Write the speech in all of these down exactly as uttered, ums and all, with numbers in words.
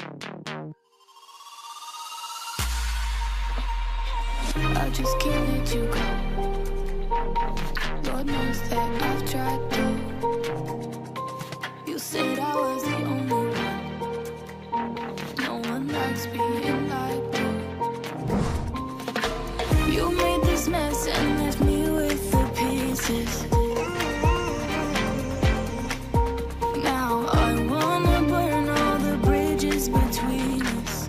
I just can't let you go. Lord knows that I've tried to. You said I was the only one. No one likes being lied to. You made this mess and left me with the pieces. Now I wanna burn all the bridges between us.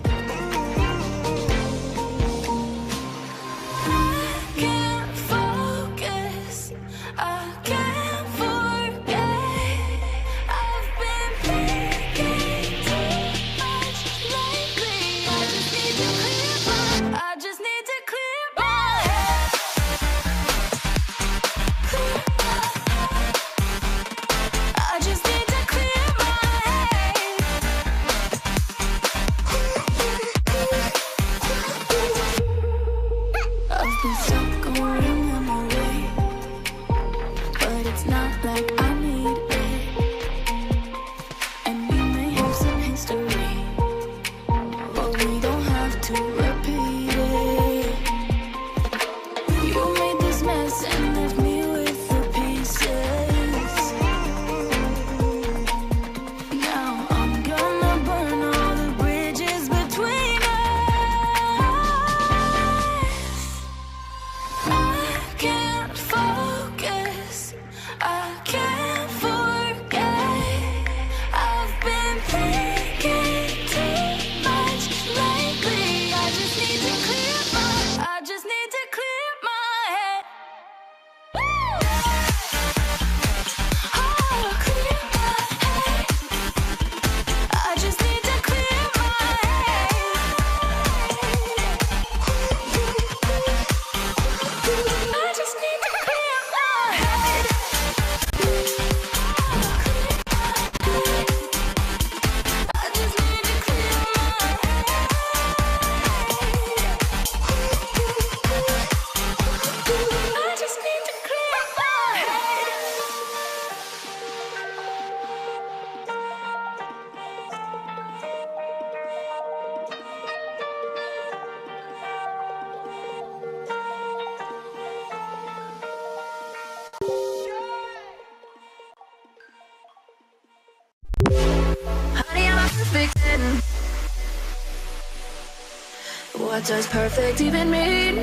What does perfect even mean?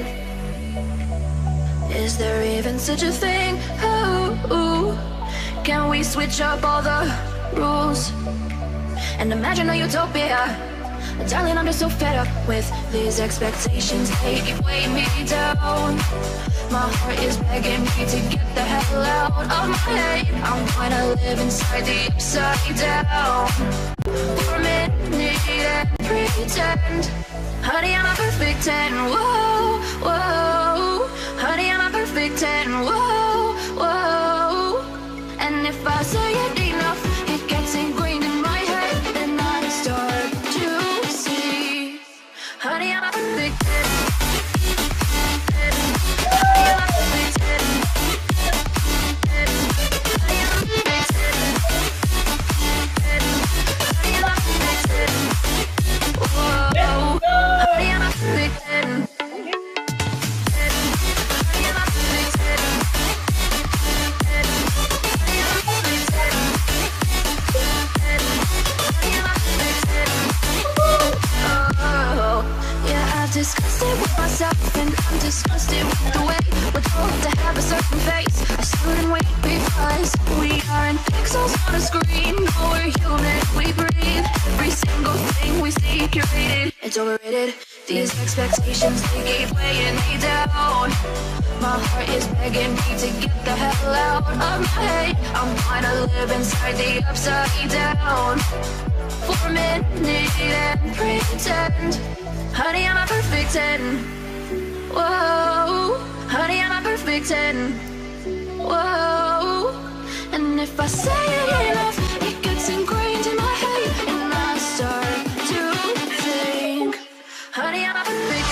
Is there even such a thing? Oh, can we switch up all the rules and imagine a utopia? Darling, I'm just so fed up with these expectations. They keep weighing me down. My heart is begging me to get the hell out of my head. I'm gonna live inside the upside down for a minute and pretend. Honey, I'm a perfect ten, whoa, whoa. Honey, I'm a perfect ten, whoa, whoa. And if I say it enough, it gets ingrained in my head, and I start to see. Honey, I'm a perfect ten. Honey, I'm a perfect ten. Honey, I'm a perfect ten. Honey, I'm a perfect ten. Whoa. Honey, I'm a perfect ten. Honey, I'm a perfect ten. Honey, I'm a perfect ten. Honey, I'm a perfect ten. Oh, yeah, I've discussed it with myself, and I'm disgusted with the way we're told to have a certain face. I stood and wait because we aren't pixels on a screen. No, we're human, we breathe. Every single thing we see curated. It's overrated. These expectations, they keep weighing me down. My heart is begging me to get the hell out of my head. I'm gonna live inside the upside down for a minute and pretend. Honey, I'm a perfect ten. Whoa. Honey, I'm a perfect ten. Whoa. And if I say it enough, it gets ingrained in my head, and I start to think. Honey, I'm a perfect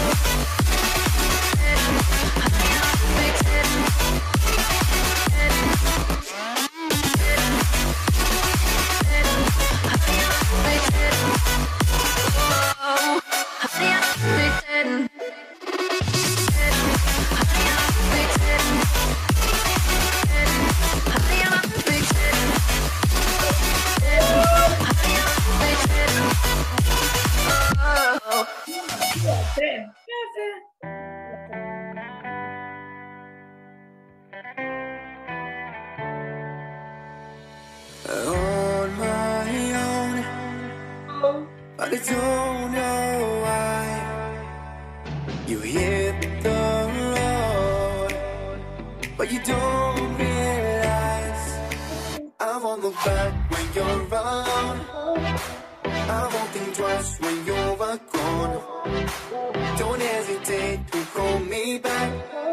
ten. Honey, I'm a perfect ten. Honey, I'm a perfect ten. Tre, tre. On my own, but I don't know why. You hit the road, but you don't realize I won't look back when you're around. I won't think twice when you're gone. Don't hesitate to call me back.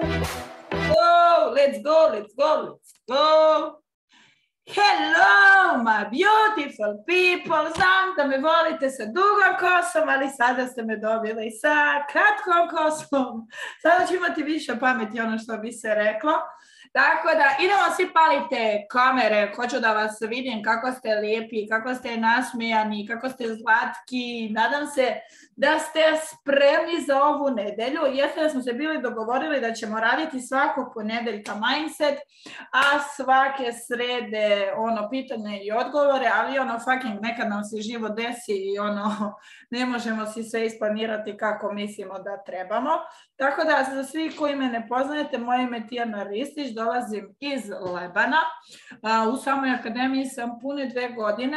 Go, let's go, let's go, let's go. Hello, my beautiful people. Znam da me volite sa dugom kosom, ali sada ste me dobili sa kratkom kosom. Sada ću imati više pameti, ono što bi se reklo. Tako da idemo svi, palite kamere, hoću da vas vidim kako ste lijepi, kako ste nasmijani, kako ste slatki. Nadam se da ste spremni za ovu nedelju. Jeste da smo se bili dogovorili da ćemo raditi svakog ponedeljka mindset, a svake srede ono pitanje i odgovore, ali ono fucking nekad nam se život desi i ono ne možemo si sve isplanirati kako mislimo da trebamo. Tako da za svi koji me ne poznajete, moje ime je Tijana Ristić, dolazim iz Lebana. U samoj akademiji sam pune dve godine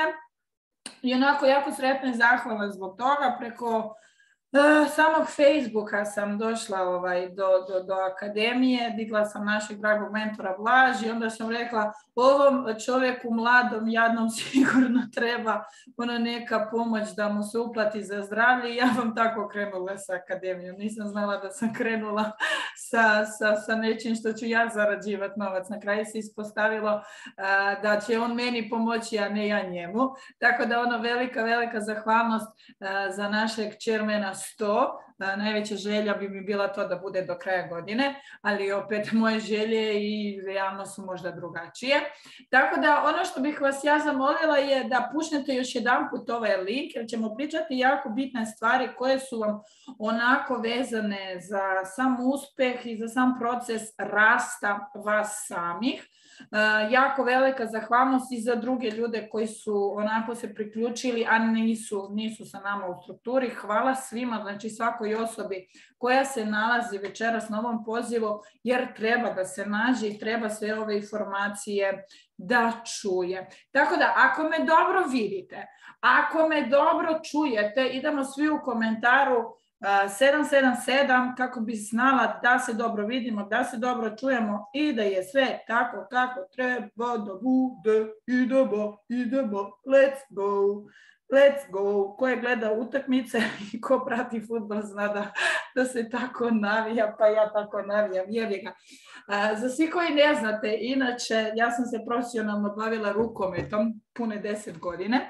i onako jako sretna i zahvalna zbog toga. Preko Uh, samog Facebooka sam došla ovaj, do, do, do akademije, digla sam našeg dragog mentora Blaž i onda sam rekla ovom čovjeku mladom, jadnom sigurno treba ono neka pomoć da mu se uplati za zdravlje i ja vam tako krenula sa akademijom. Nisam znala da sam krenula sa, sa, sa nečim što ću ja zarađivati novac. Na kraju se ispostavilo uh, da će on meni pomoći, a ne ja njemu. Tako da ono velika, velika zahvalnost uh, za našeg chairmana sto. Najveća želja bi mi bila to da bude do kraja godine, ali opet moje želje i realno su možda drugačije. Tako da ono što bih vas ja zamolila je da pušnete još jedan put ovaj link, jer ćemo pričati jako bitne stvari koje su vam onako vezane za sam uspjeh i za sam proces rasta vas samih. Uh, jako velika zahvalnost i za druge ljude koji su onako se priključili, a nisu, nisu sa nama u strukturi. Hvala svima, znači svakoj osobi koja se nalazi večeras na ovom pozivu, jer treba da se nađe i treba sve ove informacije da čuje. Tako da, ako me dobro vidite, ako me dobro čujete, idemo svi u komentaru sedam sedam sedam kako bi znala da se dobro vidimo, da se dobro čujemo i da je sve tako kako treba da bude. Idemo, idemo, let's go, let's go. Ko je gleda utakmice i ko prati fudbal zna da, da se tako navija, pa ja tako navijam, jebi ga. A, za svi koji ne znate, inače ja sam se profesionalno bavila rukometom pune deset godine.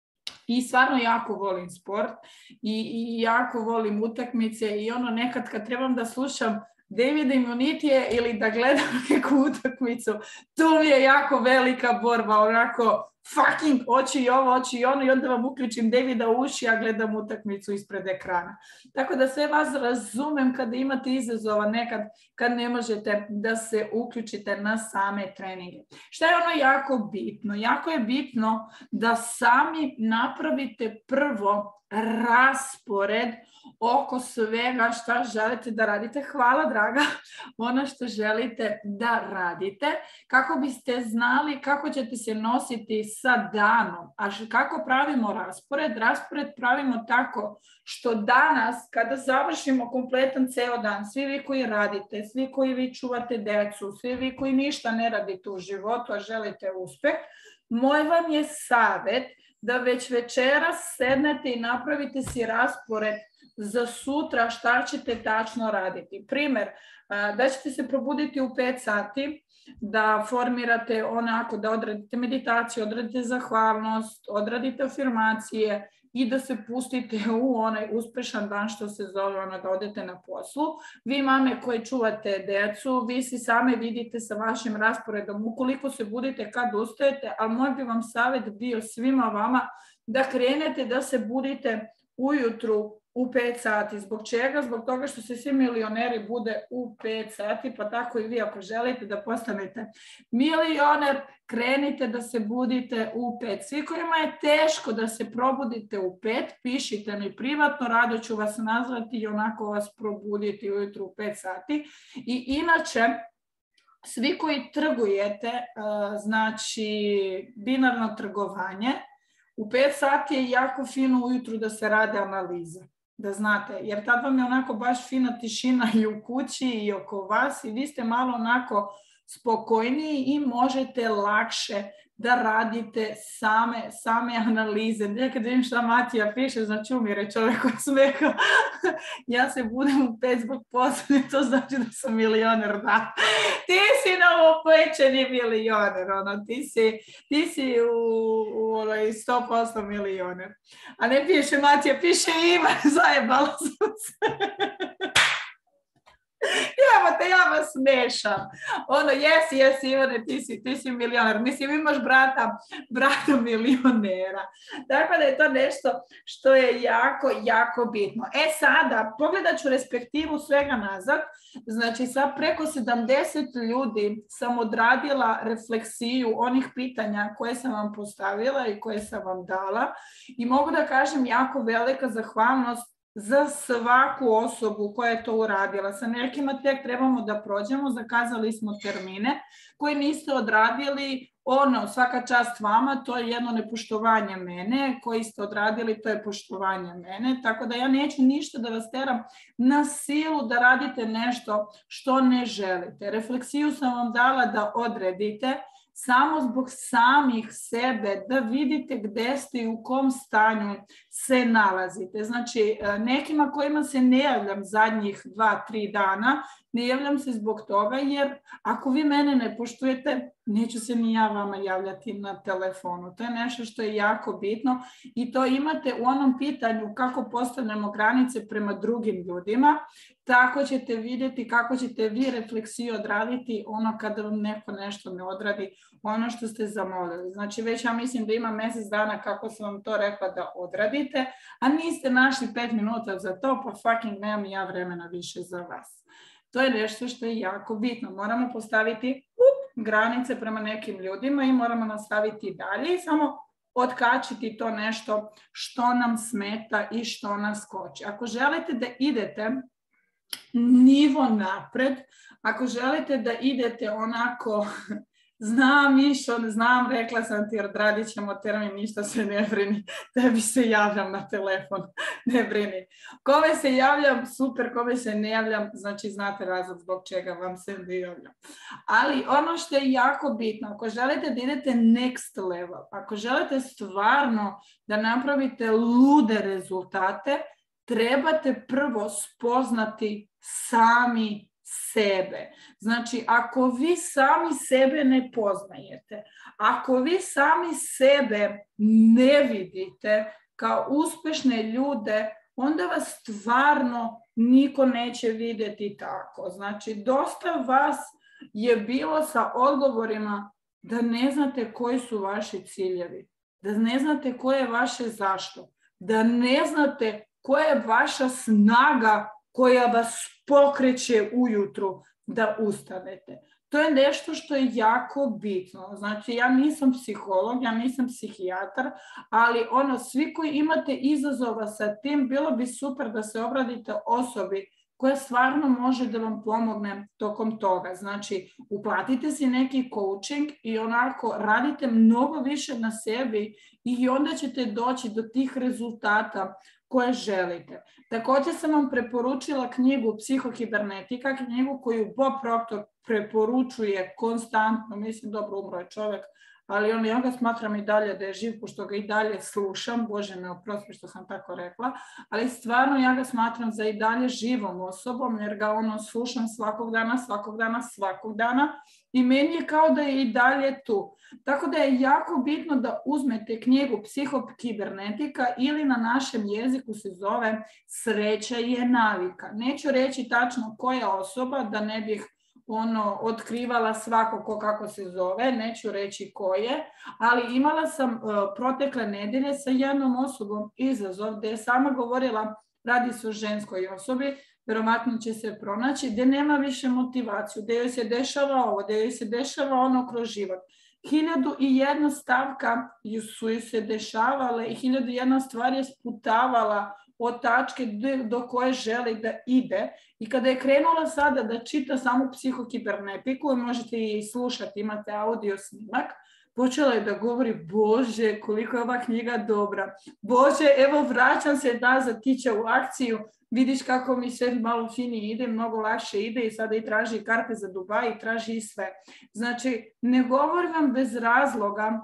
I stvarno jako volim sport i, i jako volim utakmice i ono nekad kad trebam da slušam Davida Immunitije ili da gledam neku utakmicu, to mi je jako velika borba, onako fucking oči i ovo, oči i ono i onda vam uključim Davida u uši, a gledam utakmicu ispred ekrana. Tako da sve vas razumem kada imate izazova nekad kad ne možete da se uključite na same treninge. Šta je ono jako bitno? Jako je bitno da sami napravite prvo raspored oko svega šta želite da radite. Hvala, draga, ono što želite da radite, kako biste znali kako ćete se nositi sa danom. A kako pravimo raspored? Raspored pravimo tako što danas, kada završimo kompletan ceo dan, svi vi koji radite, svi koji vi čuvate decu, svi vi koji ništa ne radite u životu, a želite uspeh, moj vam je savjet da već večeras sednete i napravite si raspored za sutra šta ćete tačno raditi. Primjer, da ćete se probuditi u pet sati, da formirate onako, da odradite meditaciju, odradite zahvalnost, odradite afirmacije i da se pustite u onaj uspešan dan što se zove ono da odete na poslu. Vi mame koje čuvate decu, vi si same vidite sa vašim rasporedom ukoliko se budite kad ustajete, ali moj bi vam savjet bio svima vama da krenete da se budite ujutru u pet sati. Zbog čega? Zbog toga što se svi milioneri bude u pet sati, pa tako i vi ako želite da postanete milioner, krenite da se budite u pet. Svi kojima je teško da se probudite u pet, pišite mi privatno, rado ću vas nazvati i onako vas probuditi ujutru u pet sati. I inače, svi koji trgujete, znači binarno trgovanje, u pet sati je jako fino ujutru da se rade analize, da znate, jer tad vam je onako baš fina tišina i u kući i oko vas i vi ste malo onako spokojniji i možete lakše da radite same, same analize. Nekad vidim šta Matija piše, znači umire čovjek od smeha. Ja se budem u pet zbog posla, to znači da sam milioner, da. Ti si novopečeni milioner, ono, ti si, ti si u, u, u sto posto milioner. A ne piše Matija, piše Ivan, zajebala sam se. Ja, te ja vas smešam. Ono, jesi, jesi, Ivane, ti si, ti si milioner. Mislim, imaš brata, brata milionera. Tako da je to nešto što je jako, jako bitno. E sada, pogledat ću respektivu svega nazad. Znači, sad preko sedamdeset ljudi sam odradila refleksiju onih pitanja koje sam vam postavila i koje sam vam dala. I mogu da kažem jako velika zahvalnost za svaku osobu koja je to uradila. Sa nekima tek trebamo da prođemo, zakazali smo termine koji niste odradili, ono, svaka čast vama, to je jedno nepoštovanje mene, koji ste odradili, to je poštovanje mene, tako da ja neću ništa da vas teram na silu da radite nešto što ne želite. Refleksiju sam vam dala da odredite, samo zbog samih sebe, da vidite gde ste i u kom stanju se nalazite. Znači, nekima kojima se ne javljam zadnjih dva, tri dana, ne javljam se zbog toga, jer ako vi mene ne poštujete, neću se ni ja vama javljati na telefonu. To je nešto što je jako bitno i to imate u onom pitanju kako postavljamo granice prema drugim ljudima, tako ćete vidjeti kako ćete vi refleksiju odraditi ono kada vam neko nešto ne odradi, ono što ste zamolili. Znači već ja mislim da ima mjesec dana kako sam vam to rekla da odradite, a niste našli pet minuta za to, pa fucking nemam ja vremena više za vas. To je nešto što je jako bitno. Moramo postaviti up, granice prema nekim ljudima i moramo nastaviti dalje i samo otkačiti to nešto što nam smeta i što nas koči. Ako želite da idete nivo napred, ako želite da idete onako, znam išo, znam, rekla sam ti, odradit ćemo termin, ništa se ne brini, tebi se javljam na telefon, ne brini. Kome se javljam, super, kome se ne javljam, znači znate razlog zbog čega vam se ne javljam. Ali ono što je jako bitno, ako želite da idete next level, ako želite stvarno da napravite lude rezultate, trebate prvo spoznati sami sebe. Znači, ako vi sami sebe ne poznajete, ako vi sami sebe ne vidite kao uspješne ljude, onda vas stvarno niko neće vidjeti tako. Znači, dosta vas je bilo sa odgovorima da ne znate koji su vaši ciljevi, da ne znate koje je vaše zašto, da ne znate koja je vaša snaga koja vas pokreće ujutru da ustanete. To je nešto što je jako bitno. Znači, ja nisam psiholog, ja nisam psihijatar, ali ono, svi koji imate izazova sa tim, bilo bi super da se obratite osobi koja stvarno može da vam pomogne tokom toga. Znači, uplatite si neki coaching i onako radite mnogo više na sebi i onda ćete doći do tih rezultata koje želite. Također sam vam preporučila knjigu Psihokibernetika, knjigu koju Bob Proctor preporučuje konstantno, mislim, dobro, umro je čovjek, ali on, ja ga smatram i dalje da je živ, pošto ga i dalje slušam, Bože me oprosti što sam tako rekla, ali stvarno ja ga smatram za i dalje živom osobom, jer ga ono slušam svakog dana, svakog dana, svakog dana i meni je kao da je i dalje tu. Tako da je jako bitno da uzmete knjigu Psihokibernetika ili na našem jeziku se zove Sreća je navika. Neću reći tačno koja osoba, da ne bih ono, otkrivala svako ko kako se zove, neću reći ko je, ali imala sam uh, protekle nedelje sa jednom osobom izazov gdje je sama govorila radi se o ženskoj osobi, vjerovatno će se pronaći, gdje nema više motivaciju, gdje joj se dešava ovo, gdje joj se dešava ono kroz život. Hiljadu i jedna stavka su ju se dešavale i hiljadu i jedna stvar je sputavala od tačke do koje želi da ide. I kada je krenula sada da čita samu psihokibernetiku, možete i slušati, imate audio snimak, počela je da govori, Bože, koliko je ova knjiga dobra. Bože, evo vraćam se nazad, ti će u akciju, vidiš kako mi sve malo finije ide, mnogo lakše ide i sada i traži karte za Dubaj i traži i sve. Znači, ne govorim vam bez razloga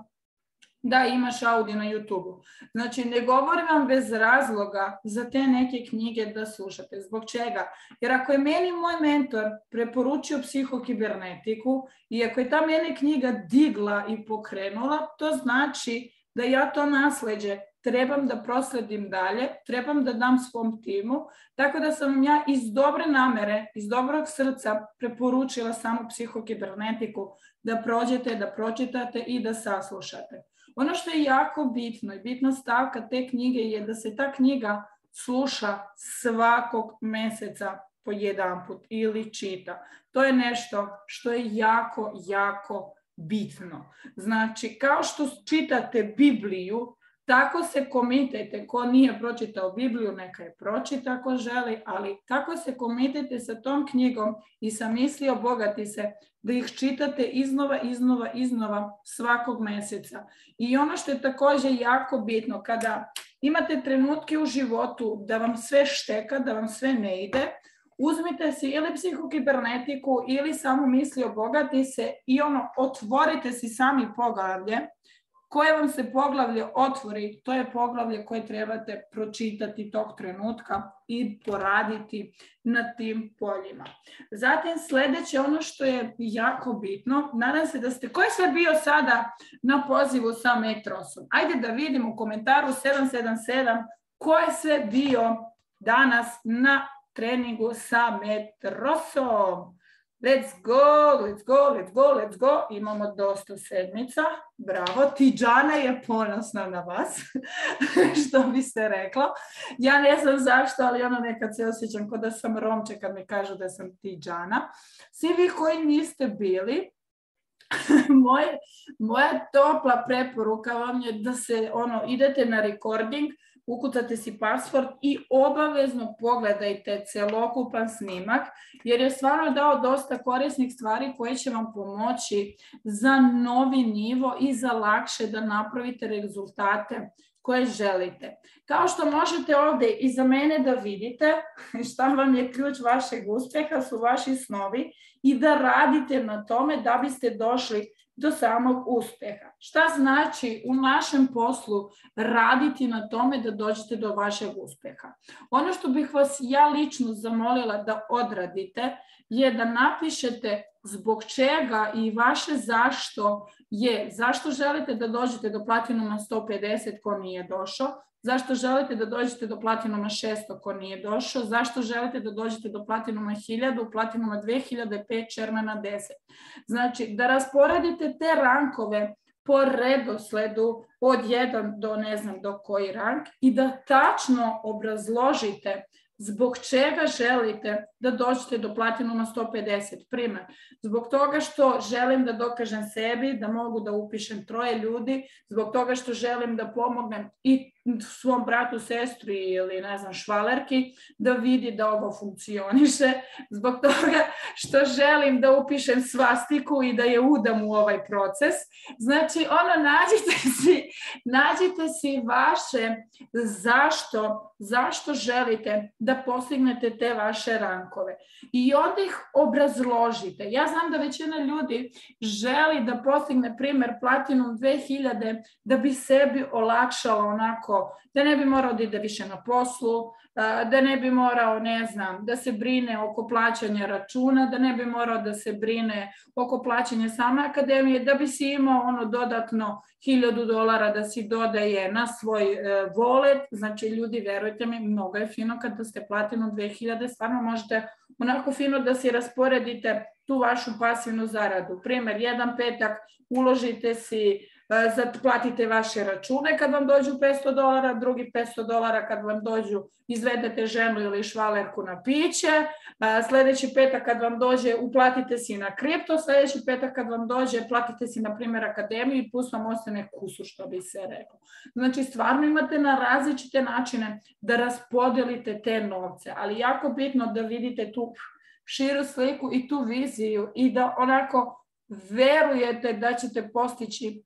da imaš audio na YouTube-u. Znači, ne govorim vam bez razloga za te neke knjige da slušate. Zbog čega? Jer ako je meni moj mentor preporučio psihokibernetiku i ako je ta mene knjiga digla i pokrenula, to znači da ja to nasleđe trebam da prosledim dalje, trebam da dam svom timu, tako da sam ja iz dobre namere, iz dobrog srca preporučila samu psihokibernetiku da prođete, da pročitate i da saslušate. Ono što je jako bitno i bitna stavka te knjige je da se ta knjiga sluša svakog mjeseca po jedan put ili čita. To je nešto što je jako, jako bitno. Znači, kao što čitate Bibliju, tako se komitajte, ko nije pročitao Bibliju, neka je pročita ako želi, ali tako se komitajte sa tom knjigom i sa misli obogati se, da ih čitate iznova, iznova, iznova svakog mjeseca. I ono što je također jako bitno, kada imate trenutke u životu da vam sve šteka, da vam sve ne ide, uzmite si ili psihokibernetiku ili samo misli obogati se i ono, otvorite si sami poglavlje. Koje vam se poglavlje otvori, to je poglavlje koje trebate pročitati tog trenutka i poraditi na tim poljima. Zatim sljedeće, ono što je jako bitno, nadam se da ste, ko je sve bio sada na pozivu sa Metrosom? Ajde da vidimo u komentaru sedam sedam sedam ko je sve bio danas na treningu sa Metrosom. Let's go, let's go, let's go, let's go. Imamo dosta sedmica. Bravo. Tidžana je ponosna na vas, što bi se reklo. Ja ne znam zašto, ali ono nekad se osjećam kao da sam Romče kad mi kažu da sam Tidžana. Svi vi koji niste bili, moje, moja topla preporuka vam je da se ono, idete na recording, ukucate si password i obavezno pogledajte celokupan snimak, jer je stvarno dao dosta korisnih stvari koje će vam pomoći za novi nivo i za lakše da napravite rezultate koje želite. Kao što možete ovdje iza mene da vidite šta vam je ključ vašeg uspjeha, su vaši snovi i da radite na tome da biste došli do samog uspjeha. Šta znači u našem poslu raditi na tome da dođete do vašeg uspjeha? Ono što bih vas ja lično zamolila da odradite je da napišete zbog čega i vaše zašto je, zašto želite da dođete do platinuma sto pedeset ko nije došao, zašto želite da dođete do platinuma šesto ko nije došao, zašto želite da dođete do platinuma hiljadu, platinuma dve hiljade, pet, čermena deset. Znači, da rasporedite te rankove po redosledu od jedan do ne znam do koji rank i da tačno obrazložite zbog čega želite da dođete do platinuma sto pedeset. Primjer, zbog toga što želim da dokažem sebi da mogu da upišem troje ljudi, zbog toga što želim da pomognem i svom bratu, sestri ili ne znam švalerki da vidi da ovo funkcioniše, zbog toga što želim da upišem svastiku i da je udam u ovaj proces. Znači, ono, nađite si, nađite si vaše zašto, zašto želite da postignete te vaše rankove. I onda ih obrazložite. Ja znam da većina ljudi želi da postigne primjer platinum dve hiljade da bi sebi olakšalo onako, da ne bi morao da ide više na poslu, da ne bi morao, ne znam, da se brine oko plaćanja računa, da ne bi morao da se brine oko plaćanja same akademije, da bi si imao ono dodatno hiljadu dolara da si dodaje na svoj wallet. Znači, ljudi, verujte mi, mnogo je fino kada ste platinum dve hiljade, stvarno možete onako fino da si rasporedite tu vašu pasivnu zaradu. Primjer, jedan petak uložite si platite vaše račune kad vam dođu petsto dolara, drugi petsto dolara kad vam dođu, izvedete ženu ili švalerku na piće, sljedeći petak kad vam dođe, uplatite si na kripto, sljedeći petak kad vam dođe, platite si, na primjer, akademiju i plus vam ostane kusur, što bi se reklo. Znači, stvarno imate na različite načine da raspodelite te novce, ali jako bitno da vidite tu širu sliku i tu viziju i da onako verujete da ćete postići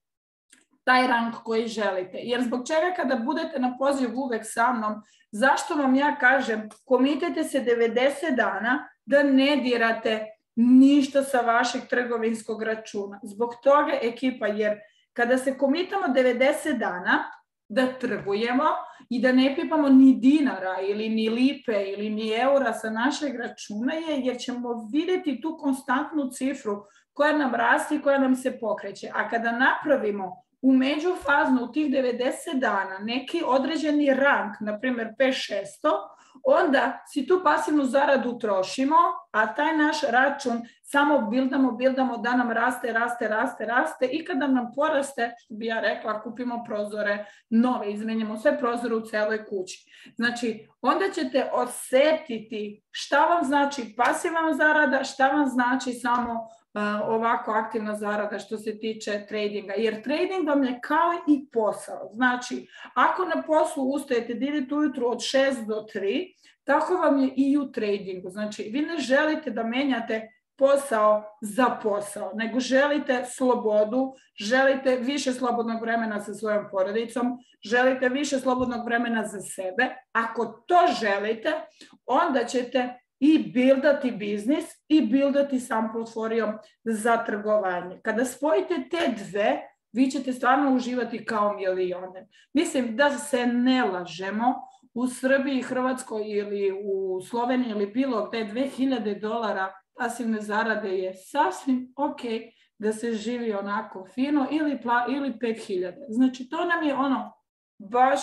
taj rang koji želite. Jer zbog čega kada budete na pozivu uvek sa mnom, zašto vam ja kažem, komitite se devedeset dana da ne dirate ništa sa vašeg trgovinskog računa. Zbog toga, ekipa, jer kada se komitamo devedeset dana da trgujemo i da ne pipamo ni dinara ili ni lipe ili ni eura sa našeg računa, je jer ćemo vidjeti tu konstantnu cifru koja nam raste i koja nam se pokreće. A kada napravimo u međufaznu u tih devedeset dana neki određeni rang, na primjer pet šesto, onda si tu pasivnu zaradu trošimo, a taj naš račun samo bildamo, bildamo da nam raste, raste, raste, raste i kada nam poraste, što bi ja rekla, kupimo prozore nove, izmenjamo sve prozore u celoj kući. Znači, onda ćete osjetiti šta vam znači pasivna zarada, šta vam znači samo Uh, ovako aktivna zarada što se tiče tradinga, jer trading vam je kao i posao. Znači, ako na poslu ustajete da idete ujutru od šest do tri, tako vam je i u tradingu. Znači, vi ne želite da menjate posao za posao, nego želite slobodu, želite više slobodnog vremena sa svojom porodicom, želite više slobodnog vremena za sebe. Ako to želite, onda ćete i buildati biznis i buildati sam portfolio za trgovanje. Kada spojite te dve, vi ćete stvarno uživati kao milioner. Mislim da se ne lažemo, u Srbiji, Hrvatskoj ili u Sloveniji ili bilo gde dve hiljade dolara pasivne zarade je sasvim ok da se živi onako fino ili, pla, ili pet hiljada. Znači to nam je ono baš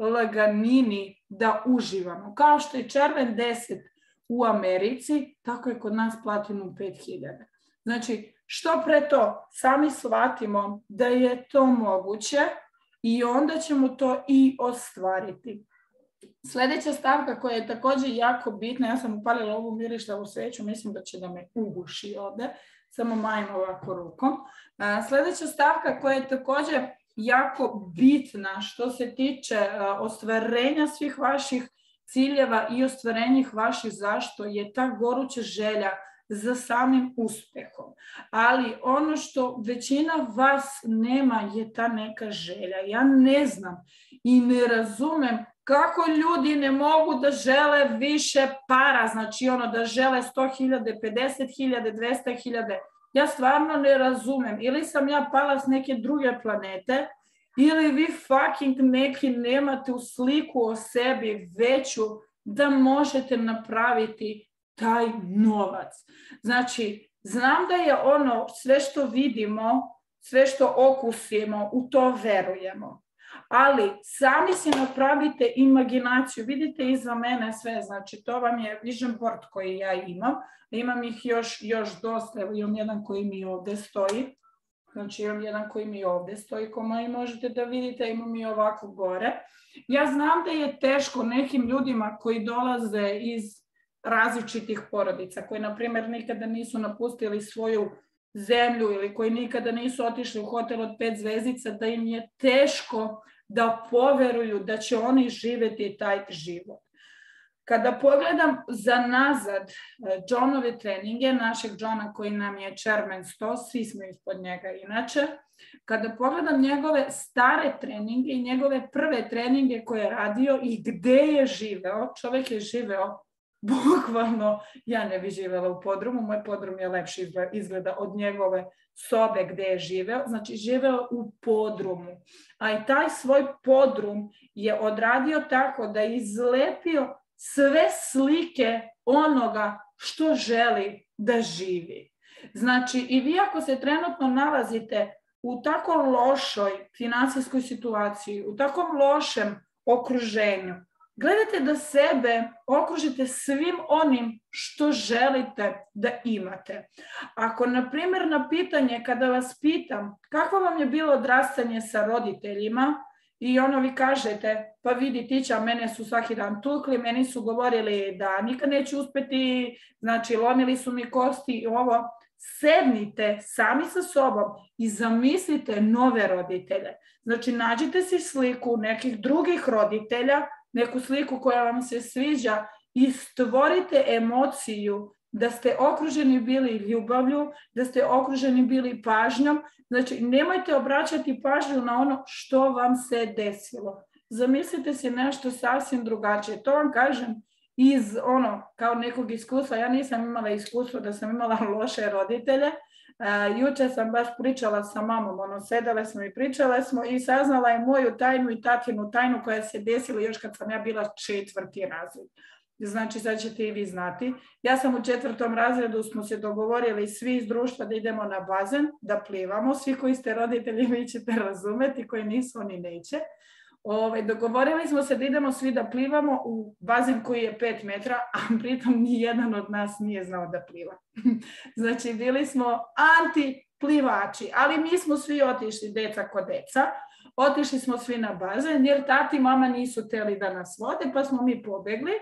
laganini da uživamo. Kao što je červen deset u Americi, tako je kod nas platinum pet hiljada. Znači, što pre to sami shvatimo da je to moguće i onda ćemo to i ostvariti. Sljedeća stavka koja je također jako bitna, ja sam upalila ovu mirištavu sveću, mislim da će da me uguši ovde, samo majim ovako rukom. Sljedeća stavka koja je također jako bitna što se tiče ostvarenja svih vaših ciljeva i ostvarenja vaših zašto je ta goruća želja za samim uspehom. Ali ono što većina vas nema je ta neka želja. Ja ne znam i ne razumem kako ljudi ne mogu da žele više para, znači ono da žele sto hiljada, pedeset hiljada, dvesta hiljada. Ja stvarno ne razumem. Ili sam ja pala s neke druge planete, ili vi fucking neki nemate u sliku o sebi veću da možete napraviti taj novac. Znači, znam da je ono sve što vidimo, sve što okusimo, u to verujemo. Ali sami si napravite imaginaciju. Vidite iza mene sve, znači to vam je vision board koji ja imam. Imam ih još, još dosta, evo imam jedan koji mi ovdje stoji. Znači imam jedan koji mi ovdje stoji, koji možete da vidite, imam i ovako gore. Ja znam da je teško nekim ljudima koji dolaze iz različitih porodica, koji na primjer nikada nisu napustili svoju zemlju ili koji nikada nisu otišli u hotel od pet zvezdica, da im je teško da poveruju da će oni živjeti taj život. Kada pogledam za nazad Johnove treninge, našeg Johna koji nam je Chairman sto, svi smo ispod njega inače, kada pogledam njegove stare treninge i njegove prve treninge koje je radio i gde je živeo, čovjek je živeo bukvalno, ja ne bi živjela u podrumu, moj podrum je lepši izgleda od njegove sobe gde je živeo, znači živeo u podrumu. A i taj svoj podrum je odradio tako da je izlepio sve slike onoga što želi da živi. Znači, i vi ako se trenutno nalazite u tako lošoj finansijskoj situaciji, u tako lošem okruženju, Gledajte da sebe okružite svim onim što želite da imate. Ako, na primjer, na pitanje kada vas pitam kako vam je bilo odrastanje sa roditeljima i ono vi kažete, pa vidi tića, mene su svaki dan tukli, meni su govorili da nikad neću uspjeti, znači lomili su mi kosti i ovo, sednite sami sa sobom i zamislite nove roditelje. Znači nađite si sliku nekih drugih roditelja, neku sliku koja vam se sviđa i stvorite emociju da ste okruženi bili ljubavlju, da ste okruženi bili pažnjom. Znači nemojte obraćati pažnju na ono što vam se desilo. Zamislite si nešto sasvim drugačije. To vam kažem iz ono, kao nekog iskustva. Ja nisam imala iskustvo da sam imala loše roditelje. Uh, jučer sam baš pričala sa mamom, ono, sedale smo i pričale smo i saznala je moju tajnu i tatinu tajnu koja se desila još kad sam ja bila četvrti razred. Znači, sad ćete i vi znati. Ja sam u četvrtom razredu, smo se dogovorili svi iz društva da idemo na bazen, da plivamo. Svi koji ste roditelji, vi ćete razumjeti, koji nisu, oni neće. Ove, dogovorili smo se da idemo svi da plivamo u bazen koji je pet metra, a pritom nijedan od nas nije znao da pliva. Znači, bili smo anti-plivači, ali mi smo svi otišli deca kod deca. Otišli smo svi na bazen jer tati i mama nisu htjeli da nas vode, pa smo mi pobegli.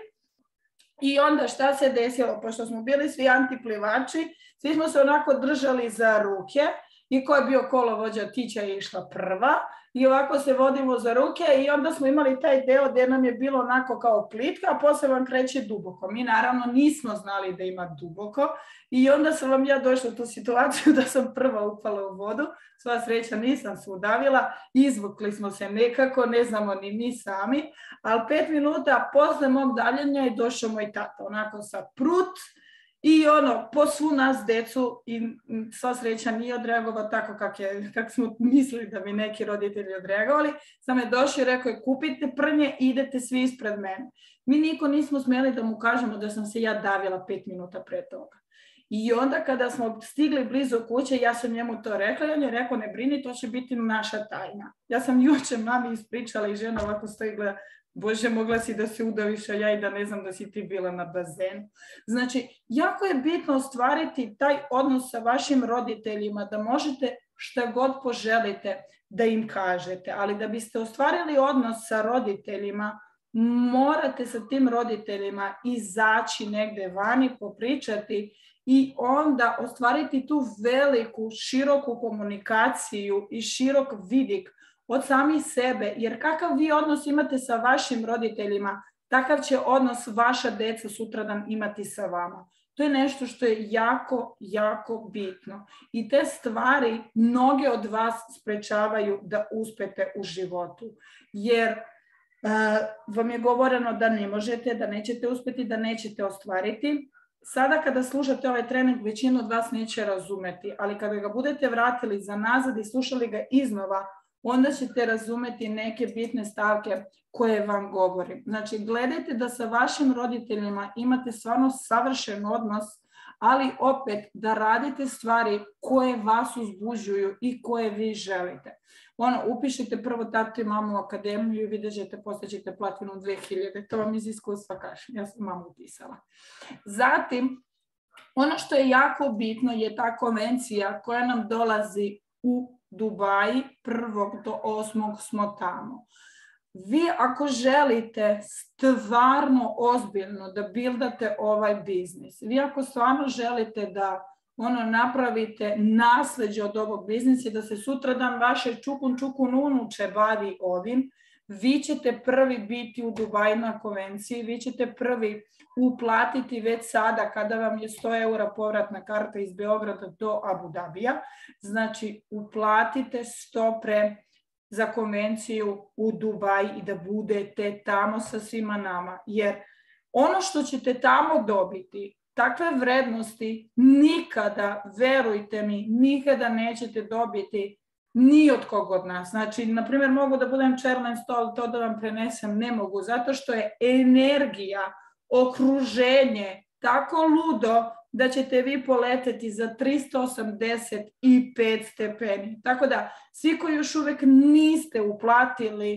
I onda šta se desilo? Pošto smo bili svi antiplivači, svi smo se onako držali za ruke i ko je bio kolovođa, tića je išla prva i ovako se vodimo za ruke i onda smo imali taj deo gdje nam je bilo onako kao plitka, a poslije vam kreće duboko. Mi naravno nismo znali da ima duboko i onda sam vam ja došla u tu situaciju da sam prva upala u vodu. Sva sreća nisam se udavila, izvukli smo se nekako, ne znamo ni mi sami, ali pet minuta posle mog davljenja je došao moj tata, onako sa prut i ono, po svu nas decu i sva sreća nije odreagovao tako kak, je, kak smo mislili da bi neki roditelji odreagovali. Sam je došao i rekao je kupite prnje, idete svi ispred mene. Mi niko nismo smjeli da mu kažemo da sam se ja davila pet minuta pre toga. I onda kada smo stigli blizu kuće, ja sam njemu to rekla i on je rekao ne brini, to će biti naša tajna. Ja sam jučer mami ispričala i žena ovako stoji gleda, Bože, mogla si da se udaviš, a ja i da ne znam da si ti bila na bazenu. Znači, jako je bitno ostvariti taj odnos sa vašim roditeljima, da možete šta god poželite da im kažete, ali da biste ostvarili odnos sa roditeljima, morate sa tim roditeljima izaći negdje vani, popričati i onda ostvariti tu veliku, široku komunikaciju i širok vidik od samih sebe, jer kakav vi odnos imate sa vašim roditeljima, takav će odnos vaša deca sutradan imati sa vama. To je nešto što je jako, jako bitno. I te stvari mnoge od vas sprečavaju da uspete u životu. Jer uh, vam je govoreno da ne možete, da nećete uspjeti, da nećete ostvariti. Sada kada slušate ovaj trening, većina od vas neće razumeti, ali kada ga budete vratili za nazad i slušali ga iznova, onda ćete razumjeti neke bitne stavke koje vam govorim. Znači, gledajte da sa vašim roditeljima imate stvarno savršen odnos, ali opet da radite stvari koje vas uzbuđuju i koje vi želite. Ono, upišite prvo tatu i mamu u akademiju i vidjet ćete, postaćete platinu dvije hiljade. To vam iz iskustva kažem, ja sam mamu upisala. Zatim, ono što je jako bitno je ta konvencija koja nam dolazi u Dubaji, prvog do osmog smo tamo. Vi ako želite stvarno ozbiljno da buildate ovaj biznis, vi ako stvarno želite da ono napravite nasljeđe od ovog biznisa, da se sutradan vaše čukun čukun unuče bavi ovim, vi ćete prvi biti u Dubaju na konvenciji, vi ćete prvi uplatiti već sada kada vam je sto eura povratna karta iz Beograda do Abu Dabija. Znači uplatite sto pre za konvenciju u Dubaj i da budete tamo sa svima nama. Jer ono što ćete tamo dobiti, takve vrednosti nikada, verujte mi, nikada nećete dobiti ni od kog od nas. Znači, na primjer, mogu da budem Čerlen stol, to da vam prenesem, ne mogu, zato što je energija, okruženje tako ludo da ćete vi poleteti za tristo osamdeset pet stepeni. Tako da, svi koji još uvijek niste uplatili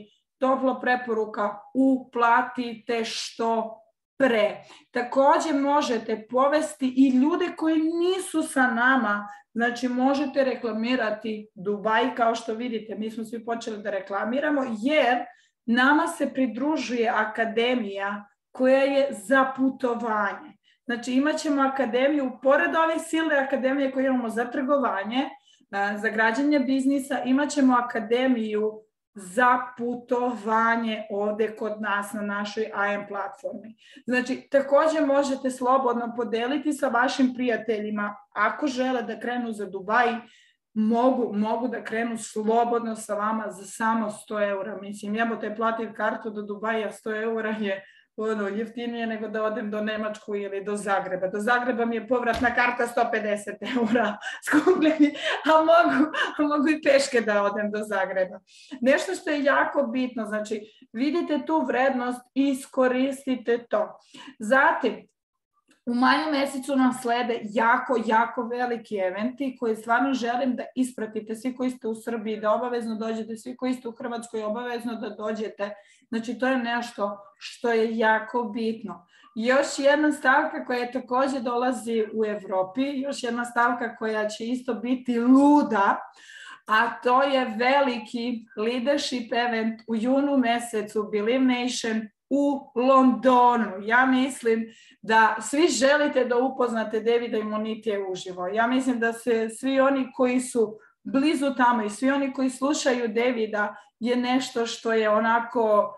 topla preporuka, uplatite što pre. Također možete povesti i ljude koji nisu sa nama, znači možete reklamirati Dubai, kao što vidite, mi smo svi počeli da reklamiramo, jer nama se pridružuje akademija koja je za putovanje. Znači imat ćemo akademiju, pored ove silne akademije koje imamo za trgovanje, za građenje biznisa, imat ćemo akademiju za putovanje ovdje kod nas na našoj I am platformi. Znači, također možete slobodno podeliti sa vašim prijateljima. Ako žele da krenu za Dubai, mogu, mogu da krenu slobodno sa vama za samo sto eura. Mislim, jebote, platim kartu do Dubaja, sto eura je ono, jeftinije nego da odem do Nemačku ili do Zagreba. Do Zagreba mi je povratna karta sto pedeset eura skupljeni, a mogu, a mogu i peške da odem do Zagreba. Nešto što je jako bitno, znači vidite tu vrednost i iskoristite to. Zatim, u maju mjesecu nam slede jako, jako veliki eventi koji stvarno želim da ispratite. Svi koji ste u Srbiji da obavezno dođete, svi koji ste u Hrvatskoj obavezno da dođete. Znači to je nešto što je jako bitno. Još jedna stavka koja također dolazi u Evropi, još jedna stavka koja će isto biti luda, a to je veliki leadership event u junu mjesecu, Believe Nation, u Londonu. Ja mislim da svi želite da upoznate Davida i Monitije uživo. Ja mislim da se svi oni koji su blizu tamo i svi oni koji slušaju Davida je nešto što je onako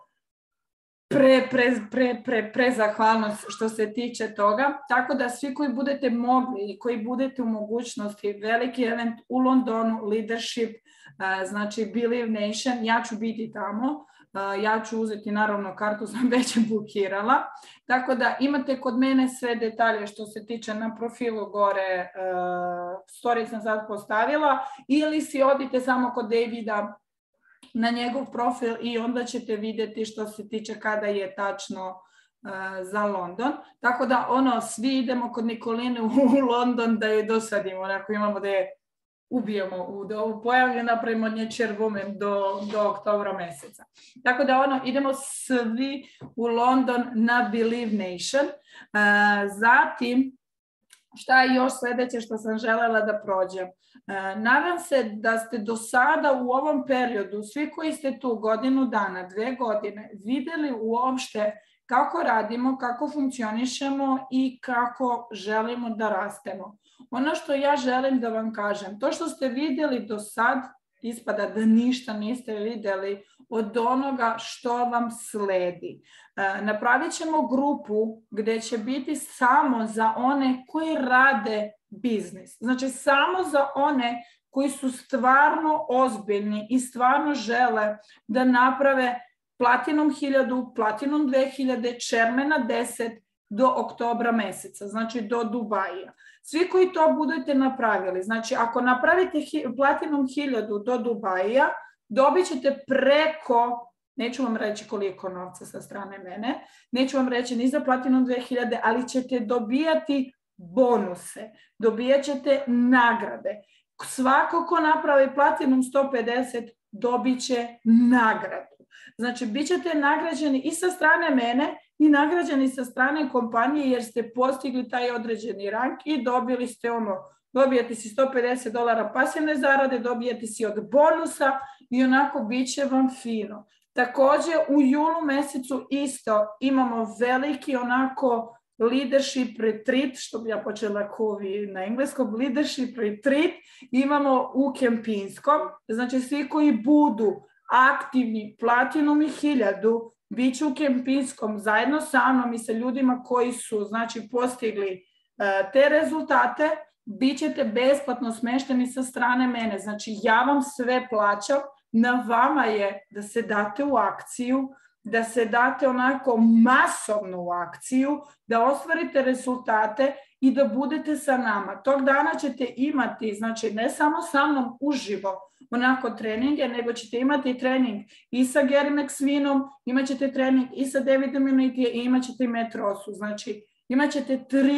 pre, pre, pre, pre, prezahvalnost što se tiče toga. Tako da svi koji budete mogli i koji budete u mogućnosti, veliki event u Londonu, leadership, znači Believe Nation, ja ću biti tamo. Uh, ja ću uzeti naravno kartu, sam već bukirala. Tako da imate kod mene sve detalje što se tiče na profilu gore, uh, story sam sad postavila, ili si odite samo kod Davida na njegov profil i onda ćete vidjeti što se tiče kada je tačno uh, za London. Tako da ono, svi idemo kod Nikoline u London da je dosadimo, onako imamo da je ubijemo u ovu pojavu i napravimo nje červumen do, do oktobra mjeseca. Tako da ono, idemo svi u London na Believe Nation. Uh, zatim, šta je još sljedeće što sam željela da prođem? Uh, nadam se da ste do sada u ovom periodu, svi koji ste tu godinu dana, dve godine, vidjeli uopšte kako radimo, kako funkcionišemo i kako želimo da rastemo. Ono što ja želim da vam kažem, to što ste vidjeli do sad, ispada da ništa niste vidjeli od onoga što vam sledi. E, napravit ćemo grupu gdje će biti samo za one koji rade biznis. Znači samo za one koji su stvarno ozbiljni i stvarno žele da naprave Platinum hiljadu, Platinum dve hiljade, Čermena deset do oktobra mjeseca, znači do Dubaija. Svi koji to budete napravili, znači ako napravite hi, Platinum hiljadu do Dubaija, dobit ćete preko, neću vam reći koliko novca sa strane mene, neću vam reći ni za Platinum dve hiljade, ali ćete dobijati bonuse, dobijat ćete nagrade. Svako ko napravi Platinum sto pedeset dobit će nagradu. Znači, bit ćete nagrađeni i sa strane mene i nagrađeni sa strane kompanije jer ste postigli taj određeni rang i dobili ste ono, dobijete si sto pedeset dolara pasivne zarade, dobijete si od bonusa i onako bit će vam fino. Također u julu mjesecu isto imamo veliki onako leadership retreat, što bi ja počela kovi na engleskom, leadership retreat imamo u Kempinskom, znači svi koji budu aktivni Platinum i hiljadu bit će u Kempinskom zajedno sa mnom i sa ljudima koji su znači postigli uh, te rezultate, bit ćete besplatno smešteni sa strane mene, znači ja vam sve plaćam, na vama je da se date u akciju, da se date onako masovno u akciju, da ostvarite rezultate i da budete sa nama. Tog dana ćete imati, znači ne samo sa mnom uživo onako treninge, nego ćete imati trening i sa Gary McSwinom, imat ćete trening i sa Davidom Unity i imat ćete i Matt Rossu. Znači imat ćete tri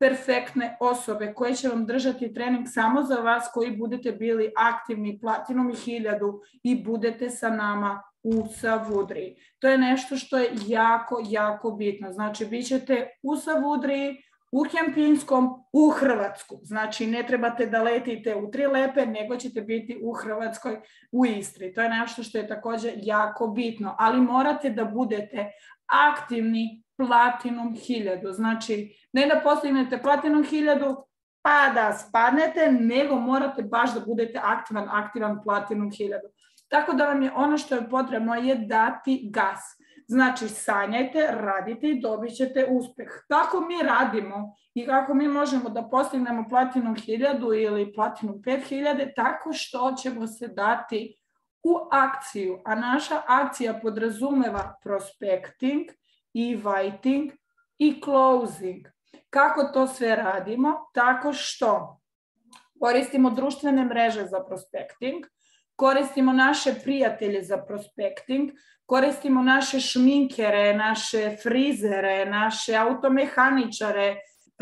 perfektne osobe koje će vam držati trening samo za vas koji budete bili aktivni, Platinum i hiljadu i budete sa nama u Savudriji. To je nešto što je jako, jako bitno. Znači, bit ćete u Savudriji, u Kempinskom, u Hrvatsku. Znači, ne trebate da letite u Tri Lepe, nego ćete biti u Hrvatskoj, u Istri. To je nešto što je također jako bitno, ali morate da budete aktivni Platinum hiljadu. Znači, ne da postignete Platinum hiljadu, pa da spadnete, nego morate baš da budete aktivan, aktivan Platinum hiljadu. Tako da vam je ono što je potrebno je dati gas. Znači, sanjajte, radite i dobit ćete uspjeh. Kako mi radimo i kako mi možemo da postignemo Platinum hiljadu ili Platinum pet hiljada, tako što ćemo se dati u akciju. A naša akcija podrazumeva prospecting, inviting i closing. Kako to sve radimo? Tako što koristimo društvene mreže za prospecting, koristimo naše prijatelje za prospecting, koristimo naše šminkere, naše frizere, naše automehaničare,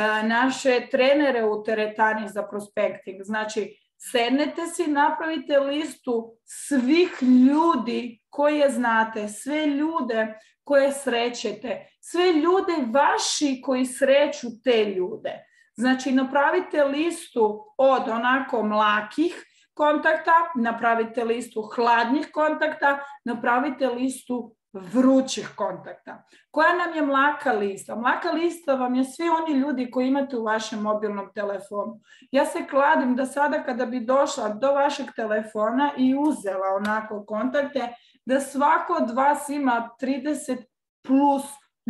naše trenere u teretani za prospecting. Znači, sednete si, napravite listu svih ljudi koje znate, sve ljude koje srećete, sve ljude vaši koji sreću te ljude. Znači, napravite listu od onako mlakih kontakta, napravite listu hladnih kontakta, napravite listu vrućih kontakta. Koja nam je mlaka lista? Mlaka lista vam je svi oni ljudi koji imate u vašem mobilnom telefonu. Ja se kladim da sada kada bi došla do vašeg telefona i uzela onako kontakte, da svako od vas ima trideset plus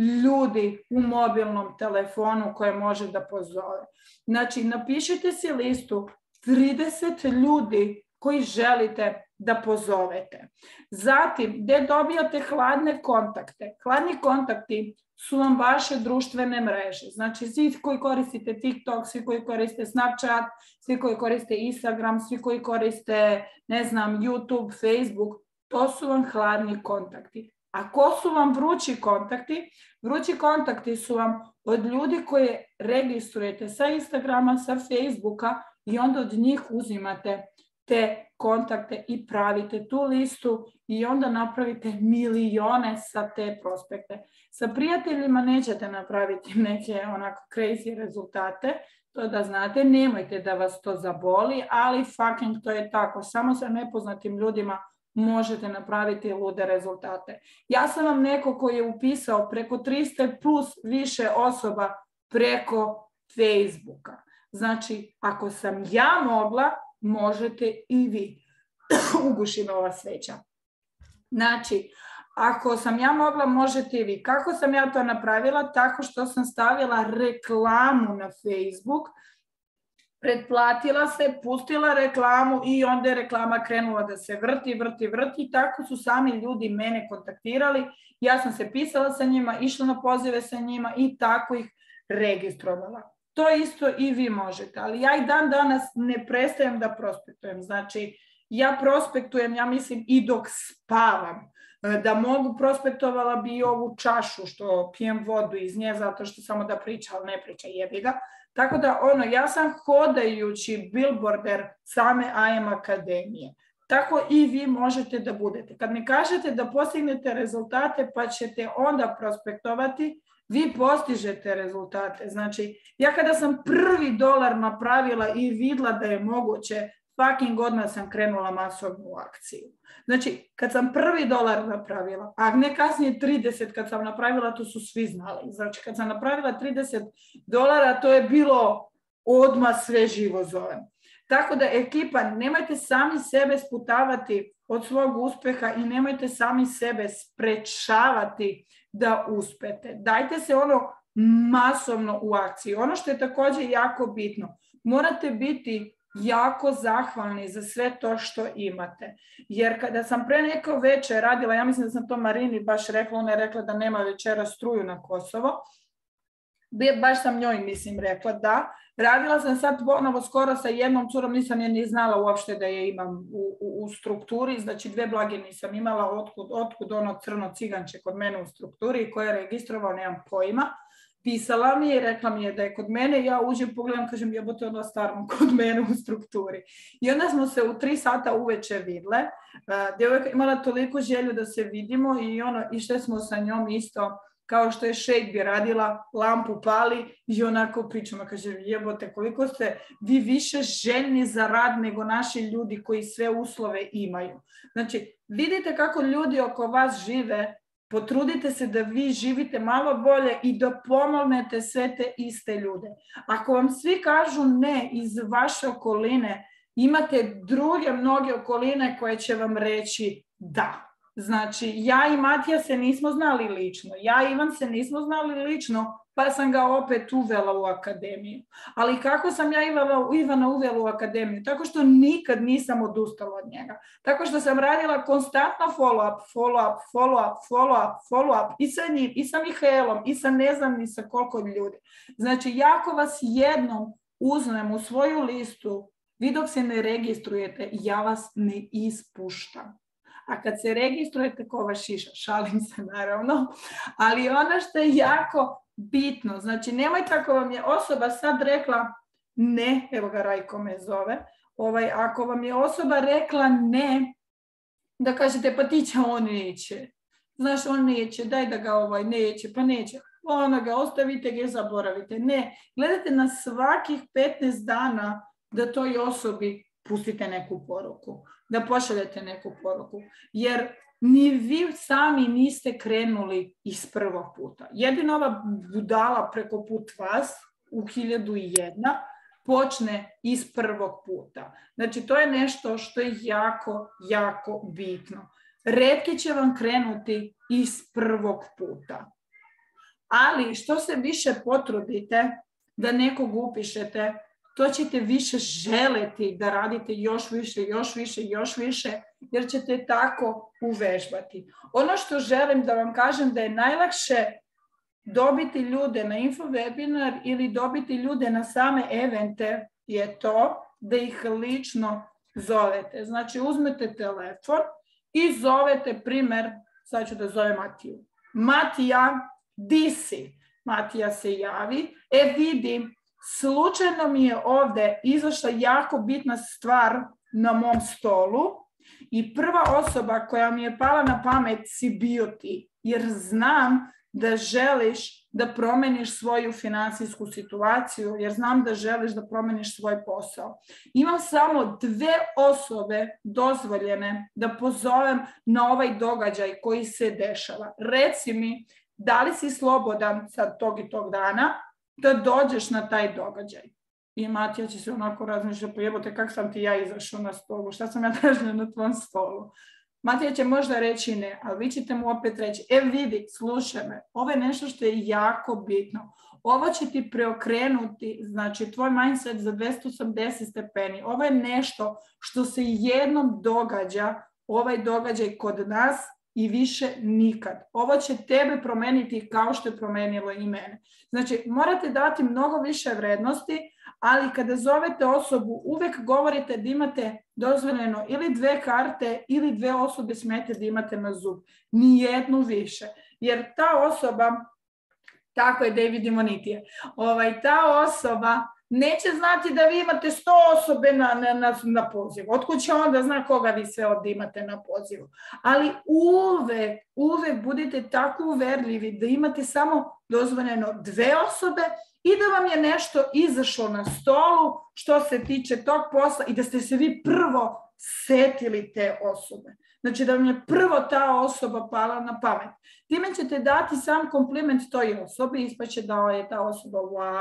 ljudi u mobilnom telefonu koje može da pozove. Znači, napišite si listu trideset ljudi koji želite da pozovete. Zatim, gdje dobijate hladne kontakte? Hladni kontakti su vam vaše društvene mreže. Znači, svi koji koristite TikTok, svi koji koriste Snapchat, svi koji koriste Instagram, svi koji koriste, ne znam, YouTube, Facebook, to su vam hladni kontakti. A ko su vam vrući kontakti? Vrući kontakti su vam od ljudi koje registrujete sa Instagrama, sa Facebooka i onda od njih uzimate te kontakte i pravite tu listu i onda napravite milione sa te prospekte. Sa prijateljima nećete napraviti neke onako crazy rezultate, to da znate, nemojte da vas to zaboli, ali fucking to je tako. Samo sa nepoznatim ljudima možete napraviti lude rezultate. Ja sam vam neko koji je upisao preko tristo plus više osoba preko Facebooka. Znači, ako sam ja mogla, možete i vi. Uguši me ova sveća. Znači, ako sam ja mogla, možete i vi. Kako sam ja to napravila? Tako što sam stavila reklamu na Facebook, pretplatila se, pustila reklamu i onda je reklama krenula da se vrti, vrti, vrti. Tako su sami ljudi mene kontaktirali. Ja sam se pisala sa njima, išla na pozive sa njima i tako ih registrovala. To isto i vi možete, ali ja i dan danas ne prestajem da prospektujem. Znači, ja prospektujem, ja mislim, i dok spavam. Da mogu, prospektovala bi i ovu čašu što pijem vodu iz nje zato što samo da priča, ali ne priča, jebi ga. Tako da, ono, ja sam hodajući billboarder same I A M Akademije. Tako i vi možete da budete. Kad mi kažete da postignete rezultate pa ćete onda prospektovati, vi postižete rezultate. Znači, ja kada sam prvi dolar napravila i videla da je moguće, fucking odmah sam krenula masovnu akciju. Znači, kad sam prvi dolar napravila, a ne kasnije trideset kad sam napravila, to su svi znali. Znači, kad sam napravila trideset dolara, to je bilo odmah sve živo zovem. Tako da, ekipa, nemojte sami sebe sputavati od svog uspjeha i nemojte sami sebe sprečavati da uspete. Dajte se ono masovno u akciji. Ono što je također jako bitno, morate biti jako zahvalni za sve to što imate. Jer kada sam pre neko večer radila, ja mislim da sam to Marini baš rekla, ona je rekla da nema večera struju na Kosovo, baš sam njoj, mislim, rekla da. Radila sam sad ponovo skoro sa jednom curom, nisam je ni znala uopšte da je imam u, u, u strukturi, znači dve blage nisam imala, otkud, otkud ono crno ciganče kod mene u strukturi koje je registrovao, nemam pojma. pisala mi je i rekla mi je da je kod mene, ja uđem, pogledam, kažem, jebote, ono starom kod mene u strukturi. I onda smo se u tri sata uveče vidle. Djevojka imala toliko želju da se vidimo i ono, išle smo sa njom isto, kao što je Šejk bi radila, lampu pali i onako pričamo, kaže, jebote, koliko ste vi više željni za rad nego naši ljudi koji sve uslove imaju. Znači, vidite kako ljudi oko vas žive, potrudite se da vi živite malo bolje i da pomognete sve te iste ljude. Ako vam svi kažu ne iz vaše okoline, imate druge mnoge okoline koje će vam reći da. Znači, ja i Matija se nismo znali lično, ja i Ivan se nismo znali lično, pa sam ga opet uvela u akademiju. Ali kako sam ja Ivana uvela u akademiju? Tako što nikad nisam odustala od njega. Tako što sam radila konstantno follow-up, follow-up, follow-up, follow-up, follow-up i sa njim, i sa Mihaelom, i sa ne znam ni sa koliko ljudi. Znači, jako vas jednom uzmem u svoju listu, vi dok se ne registrujete, ja vas ne ispuštam. A kad se registrujete, ko vas šiša, šalim se naravno, ali ono što je jako bitno, znači nemojte ako vam je osoba sad rekla ne, evo ga Rajko me zove, ovaj, ako vam je osoba rekla ne, da kažete pa ti će on neće, znaš on neće, daj da ga ovaj neće, pa neće, ono ga ostavite ga i zaboravite, ne, gledajte na svakih petnaest dana da toj osobi pustite neku poruku, da pošaljete neku poruku, jer ni vi sami niste krenuli iz prvog puta. Jedino ova budala preko put vas u hiljadu i jedna počne iz prvog puta. Znači, to je nešto što je jako, jako bitno. Retki će vam krenuti iz prvog puta. Ali što se više potrudite da nekog upišete, to ćete više želeti da radite još više, još više, još više, jer ćete tako uvežbati. Ono što želim da vam kažem da je najlakše dobiti ljude na infowebinar ili dobiti ljude na same evente je to da ih lično zovete. Znači, uzmete telefon i zovete, primjer, sad ću da zovem Matiju. Matija, di si? Matija se javi. E, vidim, slučajno mi je ovdje izašla jako bitna stvar na mom stolu i prva osoba koja mi je pala na pamet si bio ti, jer znam da želiš da promeniš svoju financijsku situaciju, jer znam da želiš da promeniš svoj posao. Imam samo dve osobe dozvoljene da pozovem na ovaj događaj koji se dešava. Reci mi, da li si slobodan sad tog i tog dana da dođeš na taj događaj? I Matija će se onako razmišljati, pa jebote, kak sam ti ja izašao na stolu, šta sam ja tražila na tvom stolu? Matija će možda reći ne, ali vi ćete mu opet reći, e vidi, slušaj me, ovo je nešto što je jako bitno. Ovo će ti preokrenuti, znači tvoj mindset za dvjesto osamdeset stepeni. Ovo je nešto što se jednom događa, ovaj događaj kod nas i više nikad. Ovo će tebe promeniti kao što je promenilo i mene. Znači, morate dati mnogo više vrednosti, ali kada zovete osobu, uvek govorite da imate dozvoljeno ili dve karte ili dve osobe smete da imate na zub. Nijednu više. Jer ta osoba, tako je David Imonitije, ovaj, ta osoba neće znati da vi imate sto osobe na, na, na pozivu. Otkud će onda zna koga vi sve ovdje imate na pozivu. Ali uvek, uvek budite tako uverljivi da imate samo dozvoljeno dve osobe i da vam je nešto izašlo na stolu što se tiče tog posla i da ste se vi prvo setili te osobe. Znači da vam je prvo ta osoba pala na pamet. Time ćete dati sam kompliment toj osobi, ispaće da je ta osoba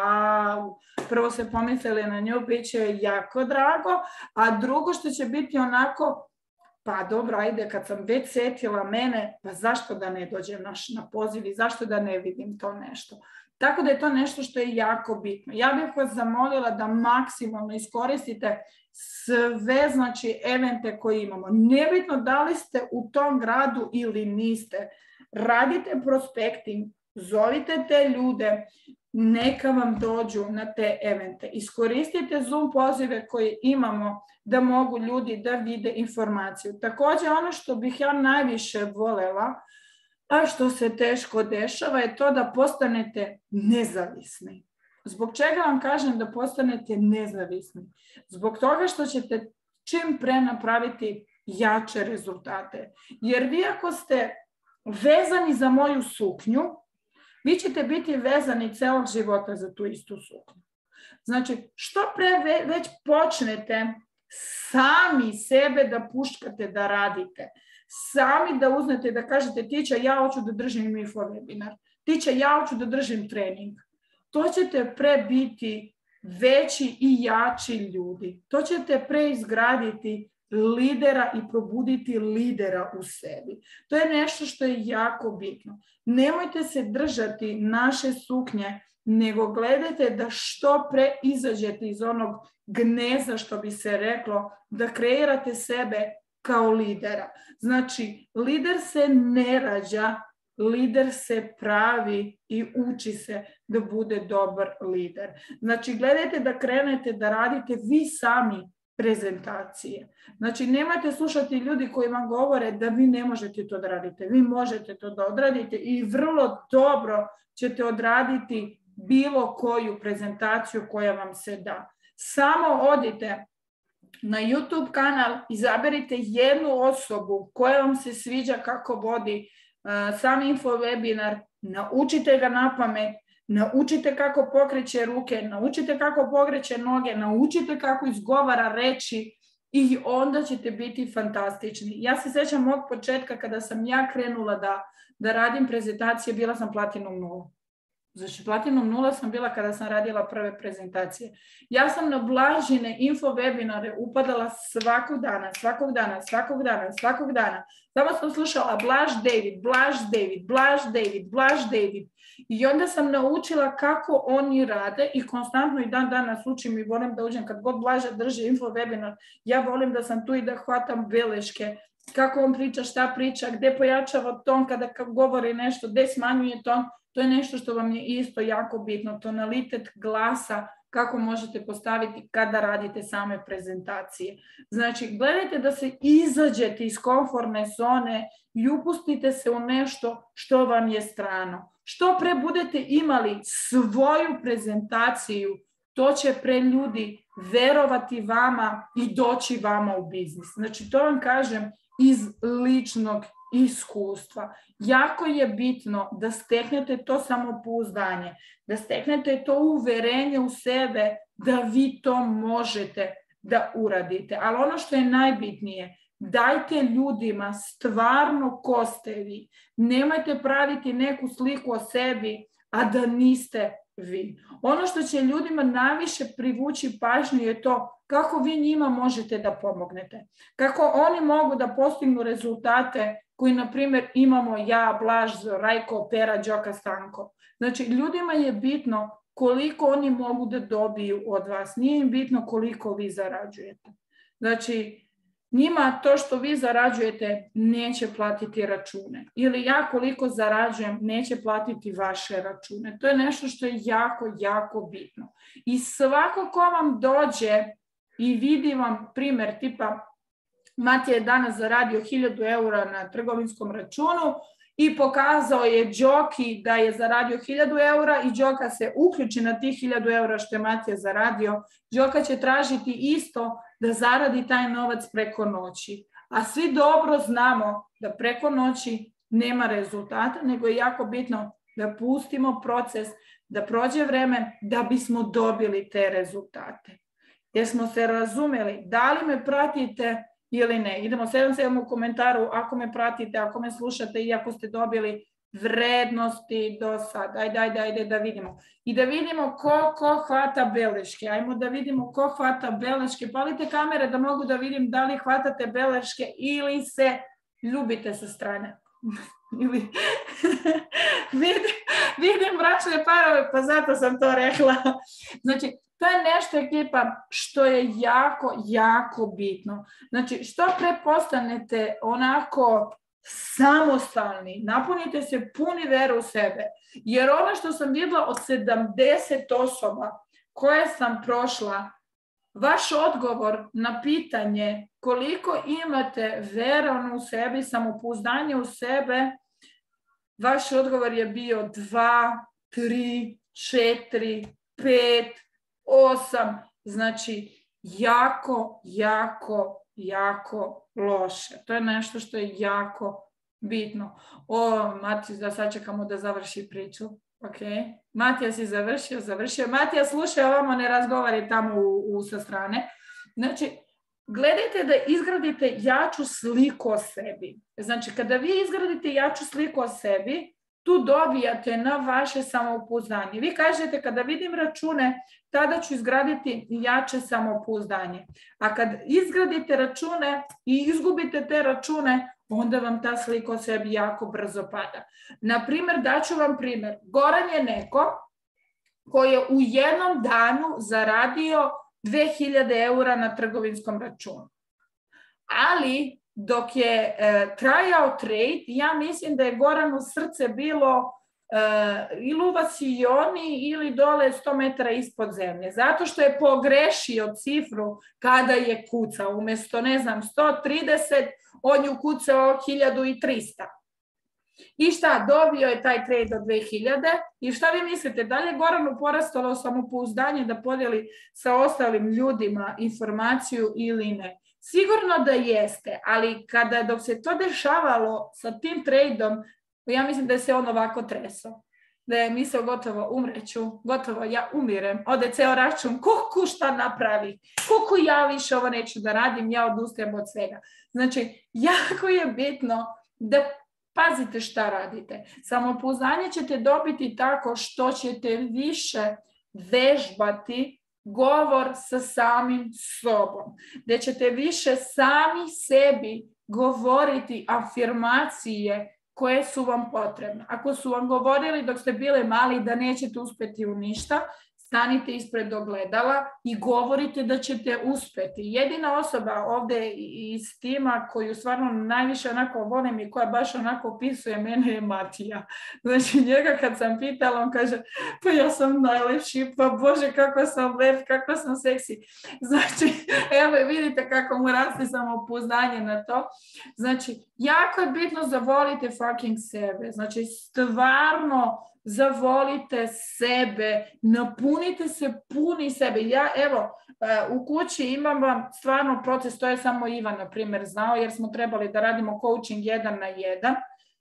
wow, prvo se pomislili na nju, bit će jako drago, a drugo što će biti onako, pa dobro, ajde, kad sam već setila mene, pa zašto da ne dođem na, na poziv i zašto da ne vidim to nešto. Tako da je to nešto što je jako bitno. Ja bih vas zamolila da maksimalno iskoristite sve, znači, evente koje imamo. Nebitno da li ste u tom gradu ili niste. Radite prospecting, zovite te ljude, neka vam dođu na te evente. Iskoristite Zoom pozive koje imamo da mogu ljudi da vide informaciju. Također, ono što bih ja najviše voljela, A što se teško dešava je to da postanete nezavisni. Zbog čega vam kažem da postanete nezavisni? Zbog toga što ćete čim pre napraviti jače rezultate. Jer vi ako ste vezani za moju suknju, vi ćete biti vezani celog života za tu istu suknju. Znači, što pre već počnete sami sebe da puškate, da radite, sami da uznete da kažete Tića, ja hoću da držim info webinar, Tića, ja hoću da držim trening, to ćete pre biti veći i jači ljudi. To ćete pre izgraditi lidera i probuditi lidera u sebi. To je nešto što je jako bitno. Nemojte se držati naše suknje, nego gledajte da što pre izađete iz onog gneza, što bi se reklo, da kreirate sebe kao lidera. Znači, lider se ne rađa, lider se pravi i uči se da bude dobar lider. Znači, gledajte da krenete da radite vi sami prezentacije. Znači, nemojte slušati ljudi koji vam govore da vi ne možete to da radite. Vi možete to da odradite i vrlo dobro ćete odraditi bilo koju prezentaciju koja vam se da. Samo odite na YouTube kanal, izaberite jednu osobu koja vam se sviđa kako vodi uh, sam info webinar, naučite ga na pamet, naučite kako pokreće ruke, naučite kako pokreće noge, naučite kako izgovara reči i onda ćete biti fantastični. Ja se sjećam od početka kada sam ja krenula da, da radim prezentacije, bila sam platinum nula. Znači, platinum nula sam bila kada sam radila prve prezentacije. Ja sam na Blažine info webinare upadala svakog dana, svakog dana, svakog dana, svakog dana. Samo sam slušala Blaž David, Blaž David, Blaž David, Blaž David. I onda sam naučila kako oni rade i konstantno i dan danas učim i volim da uđem kad god Blaža drži info webinar. Ja volim da sam tu i da hvatam beleške. Kako on priča, šta priča, gde pojačava ton kada govori nešto, gde smanjuje ton. To je nešto što vam je isto jako bitno, tonalitet glasa, kako možete postaviti kada radite same prezentacije. Znači, gledajte da se izađete iz komfortne zone i upustite se u nešto što vam je strano. Što pre budete imali svoju prezentaciju, to će pre ljudi verovati vama i doći vama u biznis. Znači, to vam kažem iz ličnog iskustva. Jako je bitno da steknete to samopouzdanje, da steknete to uverenje u sebe da vi to možete da uradite. Ali ono što je najbitnije, dajte ljudima stvarno ko ste vi. Nemojte praviti neku sliku o sebi, a da niste vi. Ono što će ljudima najviše privući pažnju je to kako vi njima možete da pomognete. Kako oni mogu da postignu rezultate koji, na primjer, imamo ja, Blaž, Rajko, Pera, Đoka, Stanko. Znači, ljudima je bitno koliko oni mogu da dobiju od vas. Nije im bitno koliko vi zarađujete. Znači, njima to što vi zarađujete neće platiti račune. Ili ja koliko zarađujem neće platiti vaše račune. To je nešto što je jako, jako bitno. I svako ko vam dođe i vidi vam primjer tipa Matija je danas zaradio hiljadu eura na trgovinskom računu i pokazao je Đoki da je zaradio hiljadu eura i Đoka se uključi na tih hiljadu eura što je Matija zaradio. Đoka će tražiti isto da zaradi taj novac preko noći. A svi dobro znamo da preko noći nema rezultata, nego je jako bitno da pustimo proces, da prođe vreme da bismo dobili te rezultate. Jer smo se razumeli, da li me pratite ili ne. Idemo sedam sedam u komentaru ako me pratite, ako me slušate i ako ste dobili vrednosti do sad. Ajde, ajde, ajde da vidimo. I da vidimo ko, ko hvata beleške. Ajmo da vidimo ko hvata beleške. Palite kamere da mogu da vidim da li hvatate beleške ili se ljubite sa strane. ili vidim, vidim bračne parove, pa zato sam to rekla. Znači, to je nešto, ekipa, što je jako, jako bitno. Znači, što pre postanete onako samostalni, napunite se puni veru u sebe. Jer ono što sam vidjela od sedamdeset osoba koje sam prošla, vaš odgovor na pitanje koliko imate vera u sebi, samopouzdanje u sebe, vaš odgovor je bio dva, tri, četiri, pet, osam, znači jako, jako, jako loše. To je nešto što je jako bitno. O, Matijas, da sad čekamo da završi priču. Ok, Matijas je završio, završio. Matijas, slušaj ovamo, ne razgovori tamo u, u sa strane. Znači, gledajte da izgradite jaču sliku o sebi. Znači, kada vi izgradite jaču sliku o sebi, tu dobijate na vaše samopouzdanje. Vi kažete, kada vidim račune, tada ću izgraditi jače samopouzdanje. A kad izgradite račune i izgubite te račune, onda vam ta slika o sebi jako brzo pada. Naprimjer, daću vam primjer. Goran je neko koji je u jednom danu zaradio dve hiljade eura na trgovinskom računu. Ali dok je e, trajao trade, ja mislim da je Goranu srce bilo e, ili u Vasiljoni ili dole sto metara ispod zemlje. Zato što je pogrešio cifru kada je kucao. Umjesto, ne znam, sto trideset, on je kucao hiljadu trista. I šta, dobio je taj trade od dve hiljade i šta vi mislite, da li je Goranu porastalo samopouzdanje da podijeli sa ostalim ljudima informaciju ili ne? Sigurno da jeste, ali kada dok se to dešavalo sa tim tradeom, ja mislim da se on ovako tresao. Da je mislio gotovo umreću, gotovo ja umirem, ode ceo račun, koliko šta napravi, koliko ja više ovo neću da radim, ja odustajem od svega. Znači, jako je bitno da pazite šta radite. Samopouzdanje ćete dobiti tako što ćete više vežbati govor sa samim sobom. Gdje ćete više sami sebi govoriti afirmacije koje su vam potrebne. Ako su vam govorili dok ste bili mali da nećete uspjeti u ništa, stanite ispred ogledala i govorite da ćete uspjeti. Jedina osoba ovdje iz tima koju stvarno najviše onako volim i koja baš onako opisuje mene je Matija. Znači njega kad sam pitala, on kaže, pa ja sam najlepši, pa Bože kako sam lep, kako sam seksi. Znači, evo vidite kako mu raste samopouzdanje na to. Znači, jako je bitno zavolite fucking sebe. Znači, stvarno zavolite sebe, napunite se puni sebe. Ja, evo, u kući imam vam stvarno proces, to je samo Ivan, na primjer, znao, jer smo trebali da radimo coaching jedan na jedan.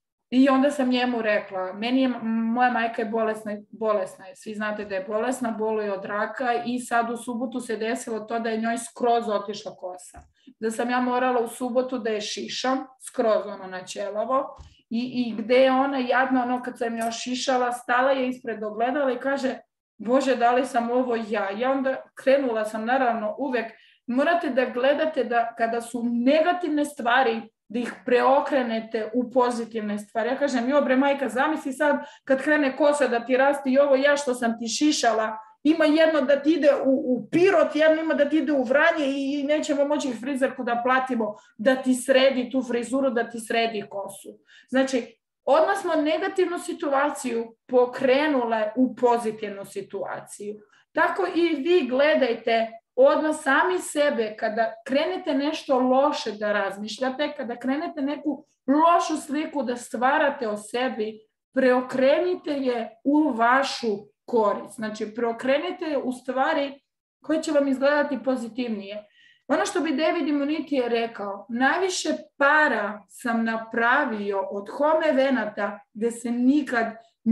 I onda sam njemu rekla, meni je, moja majka je bolesna, bolesna je, svi znate da je bolesna, boluje od raka i sad u subotu se desilo to da je njoj skroz otišla kosa. Da sam ja morala u subotu da je šišam, skroz ono na ćelavo. I, i gde je ona jadna, ono kad sam još šišala, stala je ispred ogledala i kaže, Bože, da li sam ovo ja? Ja onda krenula sam, naravno, uvek, morate da gledate da kada su negativne stvari, da ih preokrenete u pozitivne stvari. Ja kažem, jo bre majka, zamisli sad kad krene kosa da ti rasti i ovo ja što sam ti šišala, ima jedno da ti ide u, u Pirot, jedno ima da ti ide u Vranje i, i nećemo moći frizerku da platimo da ti sredi tu frizuru, da ti sredi kosu. Znači, odmah smo negativnu situaciju pokrenule u pozitivnu situaciju. Tako i vi gledajte odmah sami sebe, kada krenete nešto loše da razmišljate, kada krenete neku lošu sliku da stvarate o sebi, preokrenite je u vašu korist. Znači, preokrenite je u stvari koje će vam izgledati pozitivnije. Ono što bi David Immunity je rekao, najviše para sam napravio od home evenata gdje se nikad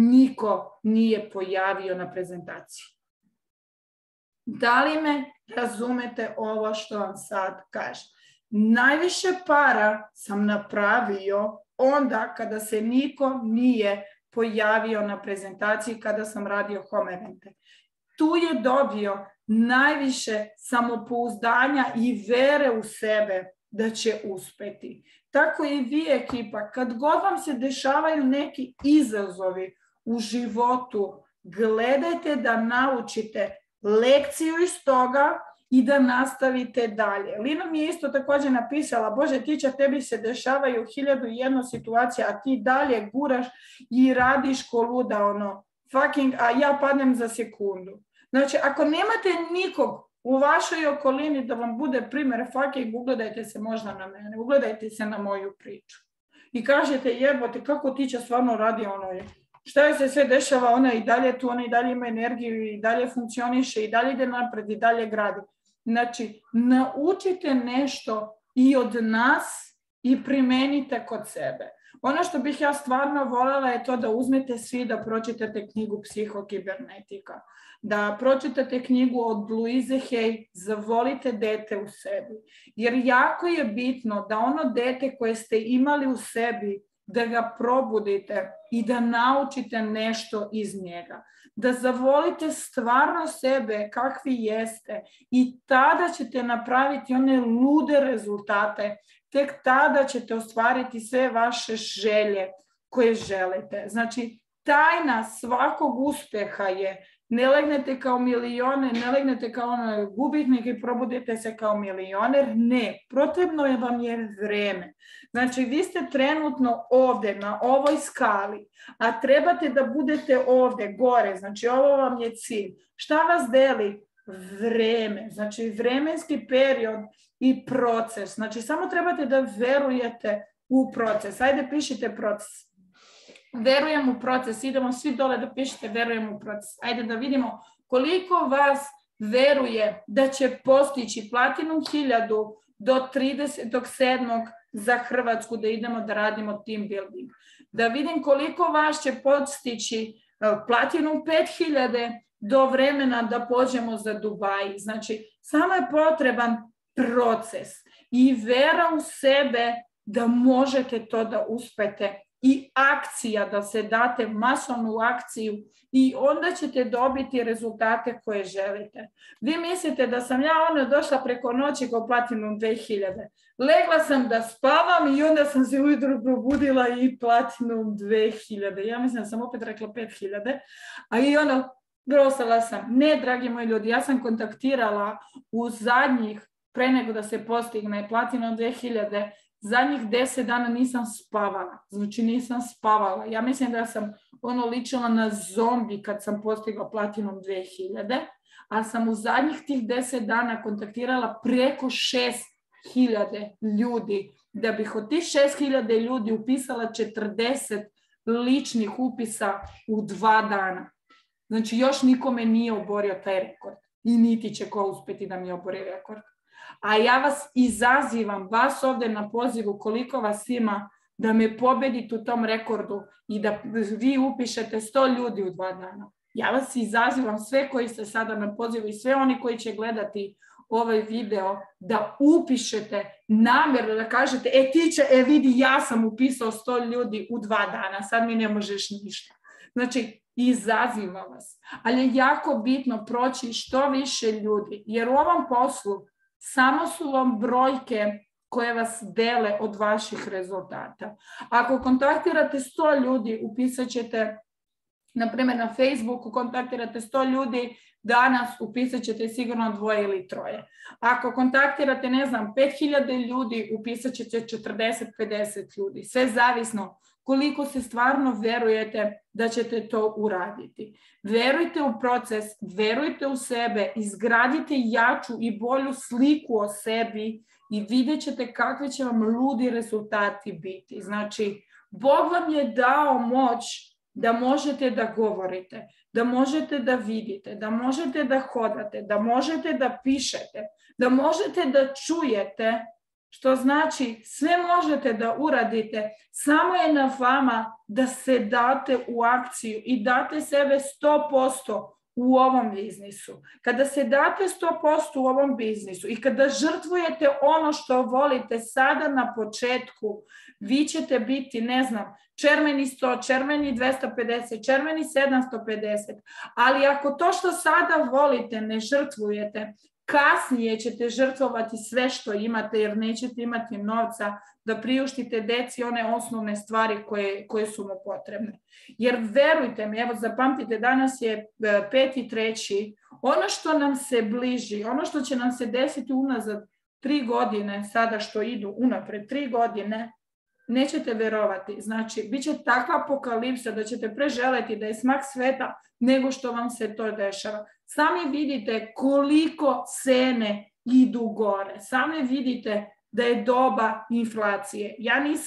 niko nije pojavio na prezentaciji. Da li me razumete ovo što vam sad kažem? Najviše para sam napravio onda kada se niko nije pojavio na prezentaciji kada sam radio home evente. Tu je dobio najviše samopouzdanja i vere u sebe da će uspjeti. Tako i vi, ekipa, kad god vam se dešavaju neki izazovi u životu, gledajte da naučite lekciju iz toga i da nastavite dalje. Lina mi je isto također napisala, Bože, tića, tebi se dešavaju hiljadu i jednu situacija, a ti dalje guraš i radiš ko luda, ono, fucking, a ja padnem za sekundu. Znači, ako nemate nikog u vašoj okolini da vam bude primjer, fucking, ugledajte se možda na mene, ugledajte se na moju priču. i kažete jebote kako Tića stvarno radi ono je. Šta joj se sve dešava, ona i dalje tu, ona i dalje ima energiju i dalje funkcioniše i dalje ide napred i dalje gradi. Znači, naučite nešto i od nas i primenite kod sebe. Ono što bih ja stvarno voljela je to da uzmete svi da pročitate knjigu Psihokibernetika. Da pročitate knjigu od Louise Hay, Zavolite dete u sebi. Jer jako je bitno da ono dete koje ste imali u sebi, da ga probudite i da naučite nešto iz njega. Da zavolite stvarno sebe kakvi jeste i tada ćete napraviti one lude rezultate. Tek tada ćete ostvariti sve vaše želje koje želite. Znači, tajna svakog uspjeha je ne legnete kao milioner, ne legnete kao ono gubitnik i probudite se kao milioner. Ne, potrebno je vam je vreme. Znači, vi ste trenutno ovdje na ovoj skali, a trebate da budete ovdje, gore. Znači, ovo vam je cilj. Šta vas deli? Vreme. Znači, vremenski period i proces. Znači, samo trebate da verujete u proces. Ajde, pišite proces. Verujem u proces. Idemo svi dole da pišete verujem u proces. Ajde da vidimo koliko vas veruje da će postići Platinum hiljadu do tridesetog sedmog za Hrvatsku, da idemo da radimo team building. Da vidim koliko vas će postići Platinum pet hiljada do vremena da pođemo za Dubai. Znači, samo je potreban proces i vera u sebe da možete to da uspete. I akcija, da se date masovnu akciju i onda ćete dobiti rezultate koje želite. Vi mislite da sam ja ono došla preko noći kao Platinum dve hiljade. Legla sam da spavam i onda sam se ujutro probudila i Platinum dve hiljade. Ja mislim da sam opet rekla pet hiljada. A i ono, brosala sam. Ne, dragi moji ljudi, ja sam kontaktirala u zadnjih, pre nego da se postigne Platinum dve hiljade, zadnjih deset dana nisam spavala. Znači nisam spavala. Ja mislim da sam ono ličila na zombi kad sam postigla Platinum dve hiljade, a sam u zadnjih tih deset dana kontaktirala preko šest hiljada ljudi. Da bih od tih šest hiljada ljudi upisala četrdeset ličnih upisa u dva dana. Znači još nikome nije oborio taj rekord. I niti će ko uspjeti da mi obori rekord. A ja vas izazivam, vas ovdje na pozivu, koliko vas ima, da me pobedite u tom rekordu i da vi upišete sto ljudi u dva dana. Ja vas izazivam, sve koji ste sada na pozivu i sve oni koji će gledati ovaj video, da upišete namjerno, da kažete, e Tića, e vidi, ja sam upisao sto ljudi u dva dana, sad mi ne možeš ništa. Znači, izaziva vas. Ali je jako bitno proći što više ljudi, jer u ovom poslu samo su vam brojke koje vas dele od vaših rezultata. Ako kontaktirate sto ljudi, upisat ćete, na primjer na Facebooku kontaktirate sto ljudi, danas upisat ćete sigurno dvoje ili troje. Ako kontaktirate, ne znam, pet hiljada ljudi, upisat ćete četrdeset do pedeset ljudi. Sve zavisno koliko se stvarno verujete da ćete to uraditi. Verujte u proces, verujte u sebe, izgradite jaču i bolju sliku o sebi i vidjet ćete kakvi će vam ludi rezultati biti. Znači, Bog vam je dao moć da možete da govorite, da možete da vidite, da možete da hodate, da možete da pišete, da možete da čujete, što znači sve možete da uradite, samo je na vama da se date u akciju i date sebe sto posto u ovom biznisu. Kada se date sto posto u ovom biznisu i kada žrtvujete ono što volite sada na početku, vi ćete biti, ne znam, červeni sto, červeni dvesta pedeset, červeni sedamsto pedeset, ali ako to što sada volite ne žrtvujete, kasnije ćete žrtvovati sve što imate jer nećete imati novca da priuštite deci one osnovne stvari koje, koje su mu potrebne. Jer verujte mi, evo zapamtite, danas je peti treći, ono što nam se bliži, ono što će nam se desiti unazad tri godine, sada što idu unapred tri godine, nećete verovati. Znači, bit će takva apokalipsa da ćete preželeti da je smak sveta nego što vam se to dešava. Sami vidite koliko cene idu gore. Sami vidite da je doba inflacije. Ja nisam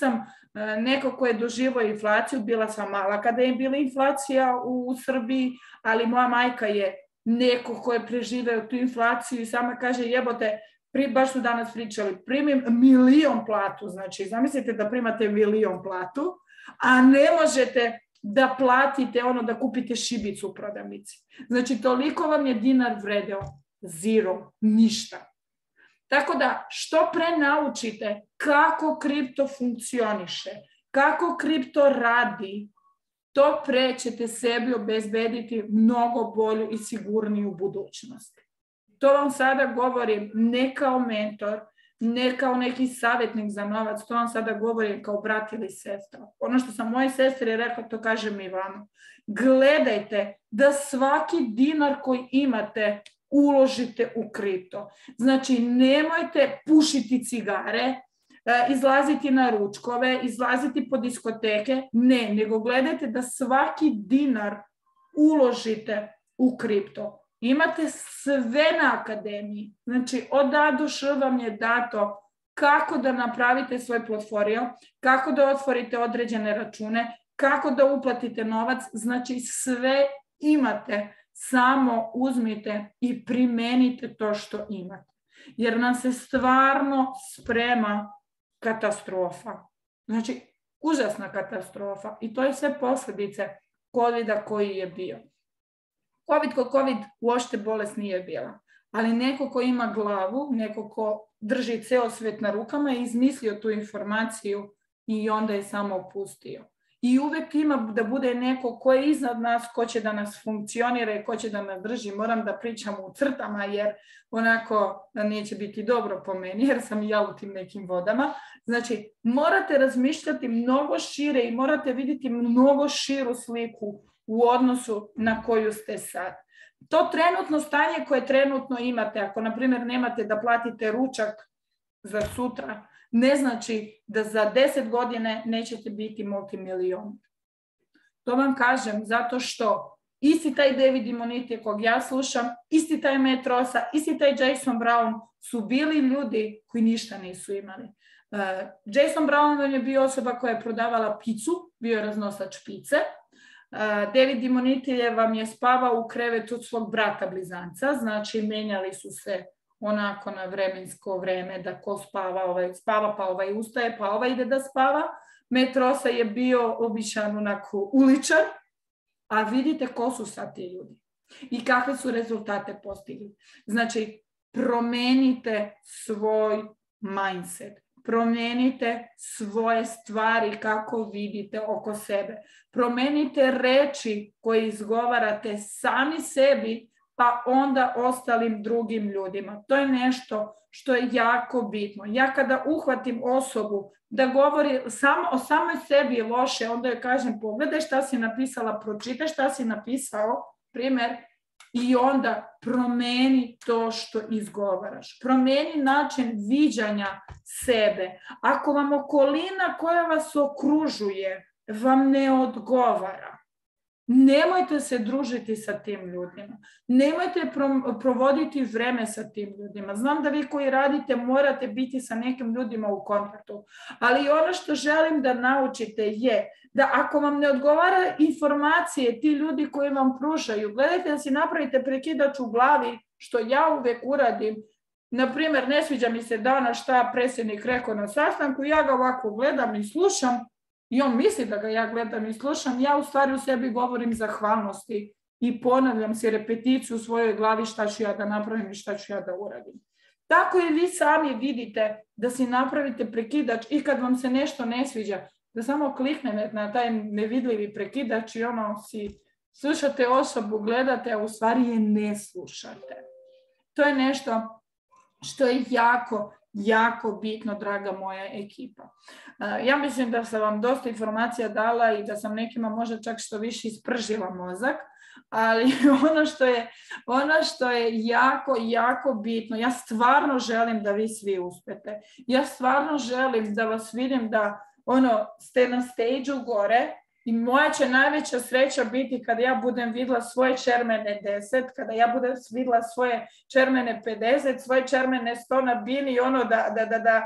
neko ko je doživio inflaciju, bila sam mala kada je bila inflacija u Srbiji, ali moja majka je neko ko je preživeo tu inflaciju i sama kaže jebote, pri, baš su danas pričali, primim milion platu, znači zamislite da primate milion platu, a ne možete da platite ono da kupite šibicu u prodavnici. Znači toliko vam je dinar vredeo, zero, ništa. Tako da što pre naučite kako kripto funkcioniše, kako kripto radi, to pre ćete sebi obezbediti mnogo bolju i sigurniju budućnost. To vam sada govorim ne kao mentor, ne kao neki savjetnik za novac, to vam sada govorim kao brat ili sestra. Ono što sam moje sestri rekla, to kažem i vama. Gledajte da svaki dinar koji imate uložite u kripto. Znači, nemojte pušiti cigare, izlaziti na ručkove, izlaziti po diskoteke, ne, nego gledajte da svaki dinar uložite u kripto. Imate sve na akademiji, znači od A do Š vam je dato kako da napravite svoj portfolio, kako da otvorite određene račune, kako da uplatite novac, znači sve imate, samo uzmite i primenite to što imate. Jer nam se stvarno sprema katastrofa. Znači, užasna katastrofa i to je sve posljedice covida koji je bio. Covid ko Covid uopšte bolest nije bila, ali neko ko ima glavu, neko ko drži ceo svet na rukama je izmislio tu informaciju i onda je samo opustio. I uvek ima da bude neko ko je iznad nas, ko će da nas funkcionira i ko će da nas drži. Moram da pričam u crtama jer onako neće biti dobro po meni jer sam i ja u tim nekim vodama. Znači, morate razmišljati mnogo šire i morate vidjeti mnogo širu sliku u odnosu na koju ste sad. To trenutno stanje koje trenutno imate, ako na primjer nemate da platite ručak za sutra, ne znači da za deset godine nećete biti multimilion. To vam kažem zato što isti taj David Dimoniti kog ja slušam, isti taj Matt Rosa, isti taj Jason Brown su bili ljudi koji ništa nisu imali. Uh, Jason Brown je bio osoba koja je prodavala picu, bio je raznosač pice. Uh, David Dimoniti vam je spavao u krevetu od svog brata blizanca, znači menjali su se onako na vremensko vreme da ko spava, ovaj spava, pa ovaj ustaje, pa ovaj ide da spava. Matt Rosa je bio običan onako uličar, a vidite ko su sad ti ljudi i kakve su rezultate postigli. Znači, promenite svoj mindset, promenite svoje stvari kako vidite oko sebe, promenite reči koje izgovarate sami sebi, pa onda ostalim drugim ljudima. To je nešto što je jako bitno. Ja kada uhvatim osobu da govori samo o samoj sebi loše, onda joj kažem pogledaj šta si napisala, pročitaj šta si napisao, primjer, i onda promeni to što izgovaraš. Promeni način viđanja sebe. Ako vam okolina koja vas okružuje vam ne odgovara, nemojte se družiti sa tim ljudima. Nemojte provoditi vreme sa tim ljudima. Znam da vi koji radite morate biti sa nekim ljudima u kontaktu. Ali ono što želim da naučite je da ako vam ne odgovara informacije ti ljudi koji vam pružaju, gledajte da si napravite prekidač u glavi, što ja uvek uradim. Naprimjer, ne sviđa mi se danas šta predsjednik rekao na sastanku, ja ga ovako gledam i slušam. I on misli da ga ja gledam i slušam, ja u stvari u sebi govorim zahvalnosti i ponavljam si repeticiju u svojoj glavi šta ću ja da napravim i šta ću ja da uradim. Tako i vi sami vidite da si napravite prekidač i kad vam se nešto ne sviđa, da samo kliknete na taj nevidljivi prekidač i ono si slušate osobu, gledate, a u stvari je ne slušate. To je nešto što je jako, jako bitno, draga moja ekipa. Ja mislim da sam vam dosta informacija dala i da sam nekima možda čak što više ispržila mozak, ali ono što je, ono što je jako, jako bitno, ja stvarno želim da vi svi uspete. Ja stvarno želim da vas vidim da ono, ste na stage-u gore i moja će najveća sreća biti kada ja budem vidjela svoje čermene deset, kada ja budem vidjela svoje čermene pedeset, svoje čermene sto na bini i ono da, da, da, da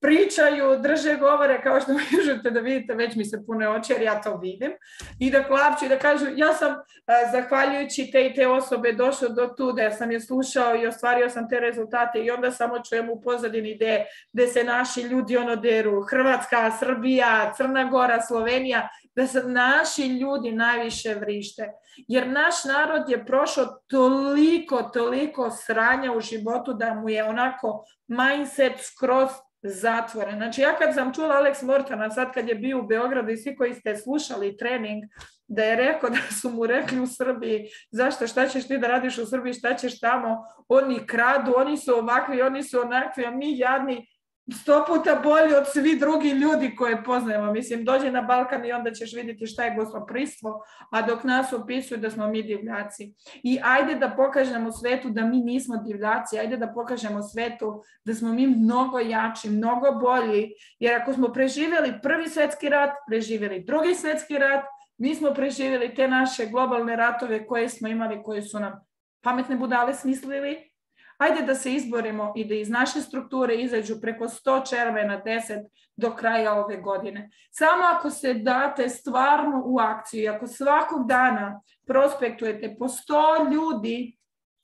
pričaju, drže govore, kao što možete da vidite, već mi se pune oči jer ja to vidim, i da klapću i da kažu ja sam zahvaljujući te i te osobe došao do tu, da sam je slušao i ostvario sam te rezultate, i onda samo čujem u pozadini gde, gde se naši ljudi ono deru, Hrvatska, Srbija, Crna Gora, Slovenija, da se naši ljudi najviše vrište. Jer naš narod je prošao toliko, toliko sranja u životu da mu je onako mindset skroz zatvoren. Znači ja kad sam čula Alex Mortona, sad kad je bio u Beogradu i svi koji ste slušali trening, da je rekao da su mu rekli u Srbiji, zašto, šta ćeš ti da radiš u Srbiji, šta ćeš tamo, oni kradu, oni su ovakvi, oni su onakvi, a mi jadni, sto puta bolji od svi drugi ljudi koje poznajemo. Mislim, dođi na Balkan i onda ćeš vidjeti šta je gostoprimstvo, a dok nas opisuju da smo mi divljaci. I ajde da pokažemo svetu da mi nismo divljaci, ajde da pokažemo svetu da smo mi mnogo jači, mnogo bolji, jer ako smo preživjeli prvi svjetski rat, preživjeli drugi svjetski rat, mi smo preživjeli te naše globalne ratove koje smo imali, koje su nam pametne budale smislili. Ajde da se izborimo i da iz naše strukture izađu preko sto červe na deset do kraja ove godine. Samo ako se date stvarno u akciju i ako svakog dana prospektujete po sto ljudi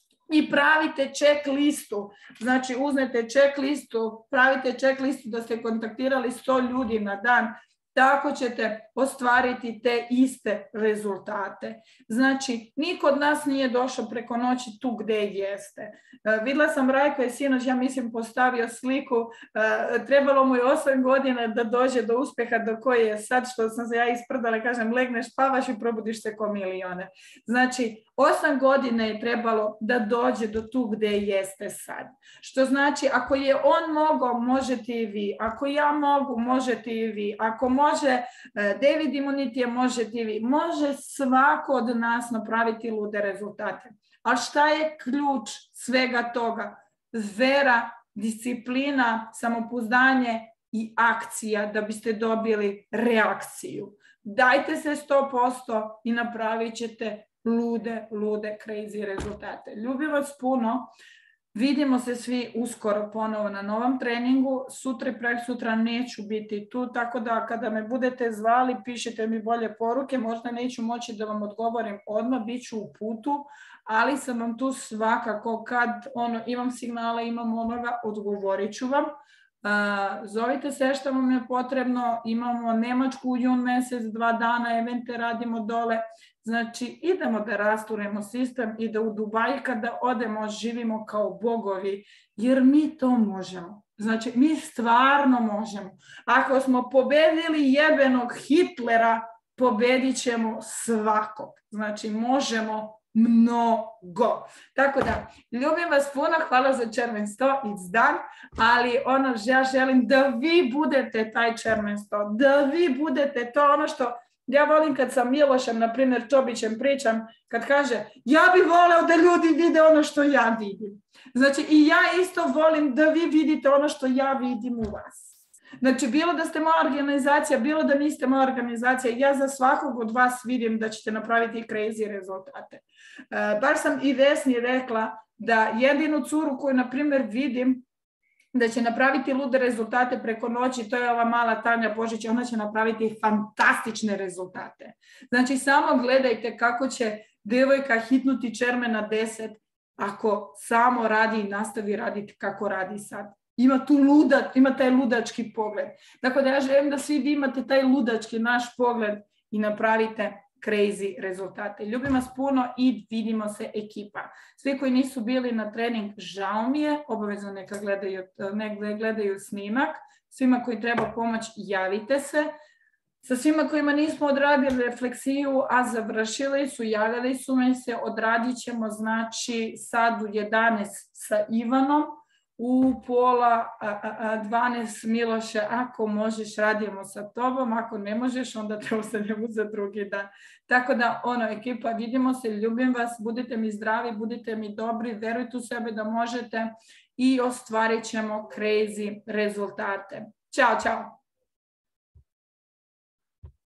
i pravite check listu, znači uznete check listu, pravite check listu da ste kontaktirali sto ljudi na dan, tako ćete ostvariti te iste rezultate. Znači, niko od nas nije došao preko noći tu gde jeste. Uh, videla sam Rajko je sinoć, ja mislim, postavio sliku, uh, trebalo mu je osam godina da dođe do uspjeha do koje je sad, što sam se ja isprdala, kažem, legneš, spavaš i probudiš se ko milione. Znači, osam godina je trebalo da dođe do tu gde jeste sad. Što znači, ako je on mogao, možete i vi. Ako ja mogu, možete i vi. Ako može David Immunity, možete i vi. Može svako od nas napraviti lude rezultate. A šta je ključ svega toga? Vera, disciplina, samopouzdanje i akcija da biste dobili reakciju. Dajte se sto posto i napravit ćete lude, lude, crazy rezultate. Ljubim vas puno. Vidimo se svi uskoro ponovo na novom treningu. Sutra i prekosutra neću biti tu, tako da kada me budete zvali, pišite mi bolje poruke. Možda neću moći da vam odgovorim odmah, bit ću u putu, ali sam vam tu svakako kad ono, imam signala, imam onoga, odgovorit ću vam. Uh, zovite se što vam je potrebno, imamo Nemačku u jun mjesec, dva dana, evente radimo dole, znači idemo da rasturemo sistem i da u Dubaji kada odemo živimo kao bogovi, jer mi to možemo, znači mi stvarno možemo. Ako smo pobedili jebenog Hitlera, pobedit ćemo svakog, znači možemo mnogo. Tako da, ljubim vas puno, hvala za červen sto, it's done, ali ono, ja želim da vi budete taj červen sto, da vi budete to ono što ja volim kad sam Milošem, na primjer Čobićem pričam, kad kaže, ja bi voleo da ljudi vide ono što ja vidim. Znači, i ja isto volim da vi vidite ono što ja vidim u vas. Znači, bilo da ste moja organizacija, bilo da niste moja organizacija, ja za svakog od vas vidim da ćete napraviti crazy rezultate. Uh, bar sam i Vesni rekla da jedinu curu koju, na primjer, vidim da će napraviti lude rezultate preko noći, to je ova mala Tanja Božić, ona će napraviti fantastične rezultate. Znači, samo gledajte kako će devojka hitnuti čerme na deset ako samo radi i nastavi raditi kako radi sad. Ima tu luda, ima taj ludački pogled. Dakle, da ja želim da svi vi imate taj ludački naš pogled i napravite crazy rezultate. Ljubim vas puno i vidimo se ekipa. Svi koji nisu bili na trening, žao mi je, obavezno neka gledaju, neka gledaju snimak. Svima koji treba pomoć, javite se. Sa svima kojima nismo odradili refleksiju, a završili su, javili su me se, odradit ćemo, znači, sad u jedanaest sa Ivanom, u pola dvanaest Miloše, ako možeš radimo sa tobom, ako ne možeš onda te ostavljamo za drugi dan. Tako da, ono, ekipa, vidimo se, ljubim vas, budite mi zdravi, budite mi dobri, verujte u sebe da možete i ostvarit ćemo crazy rezultate. Ćao, čao!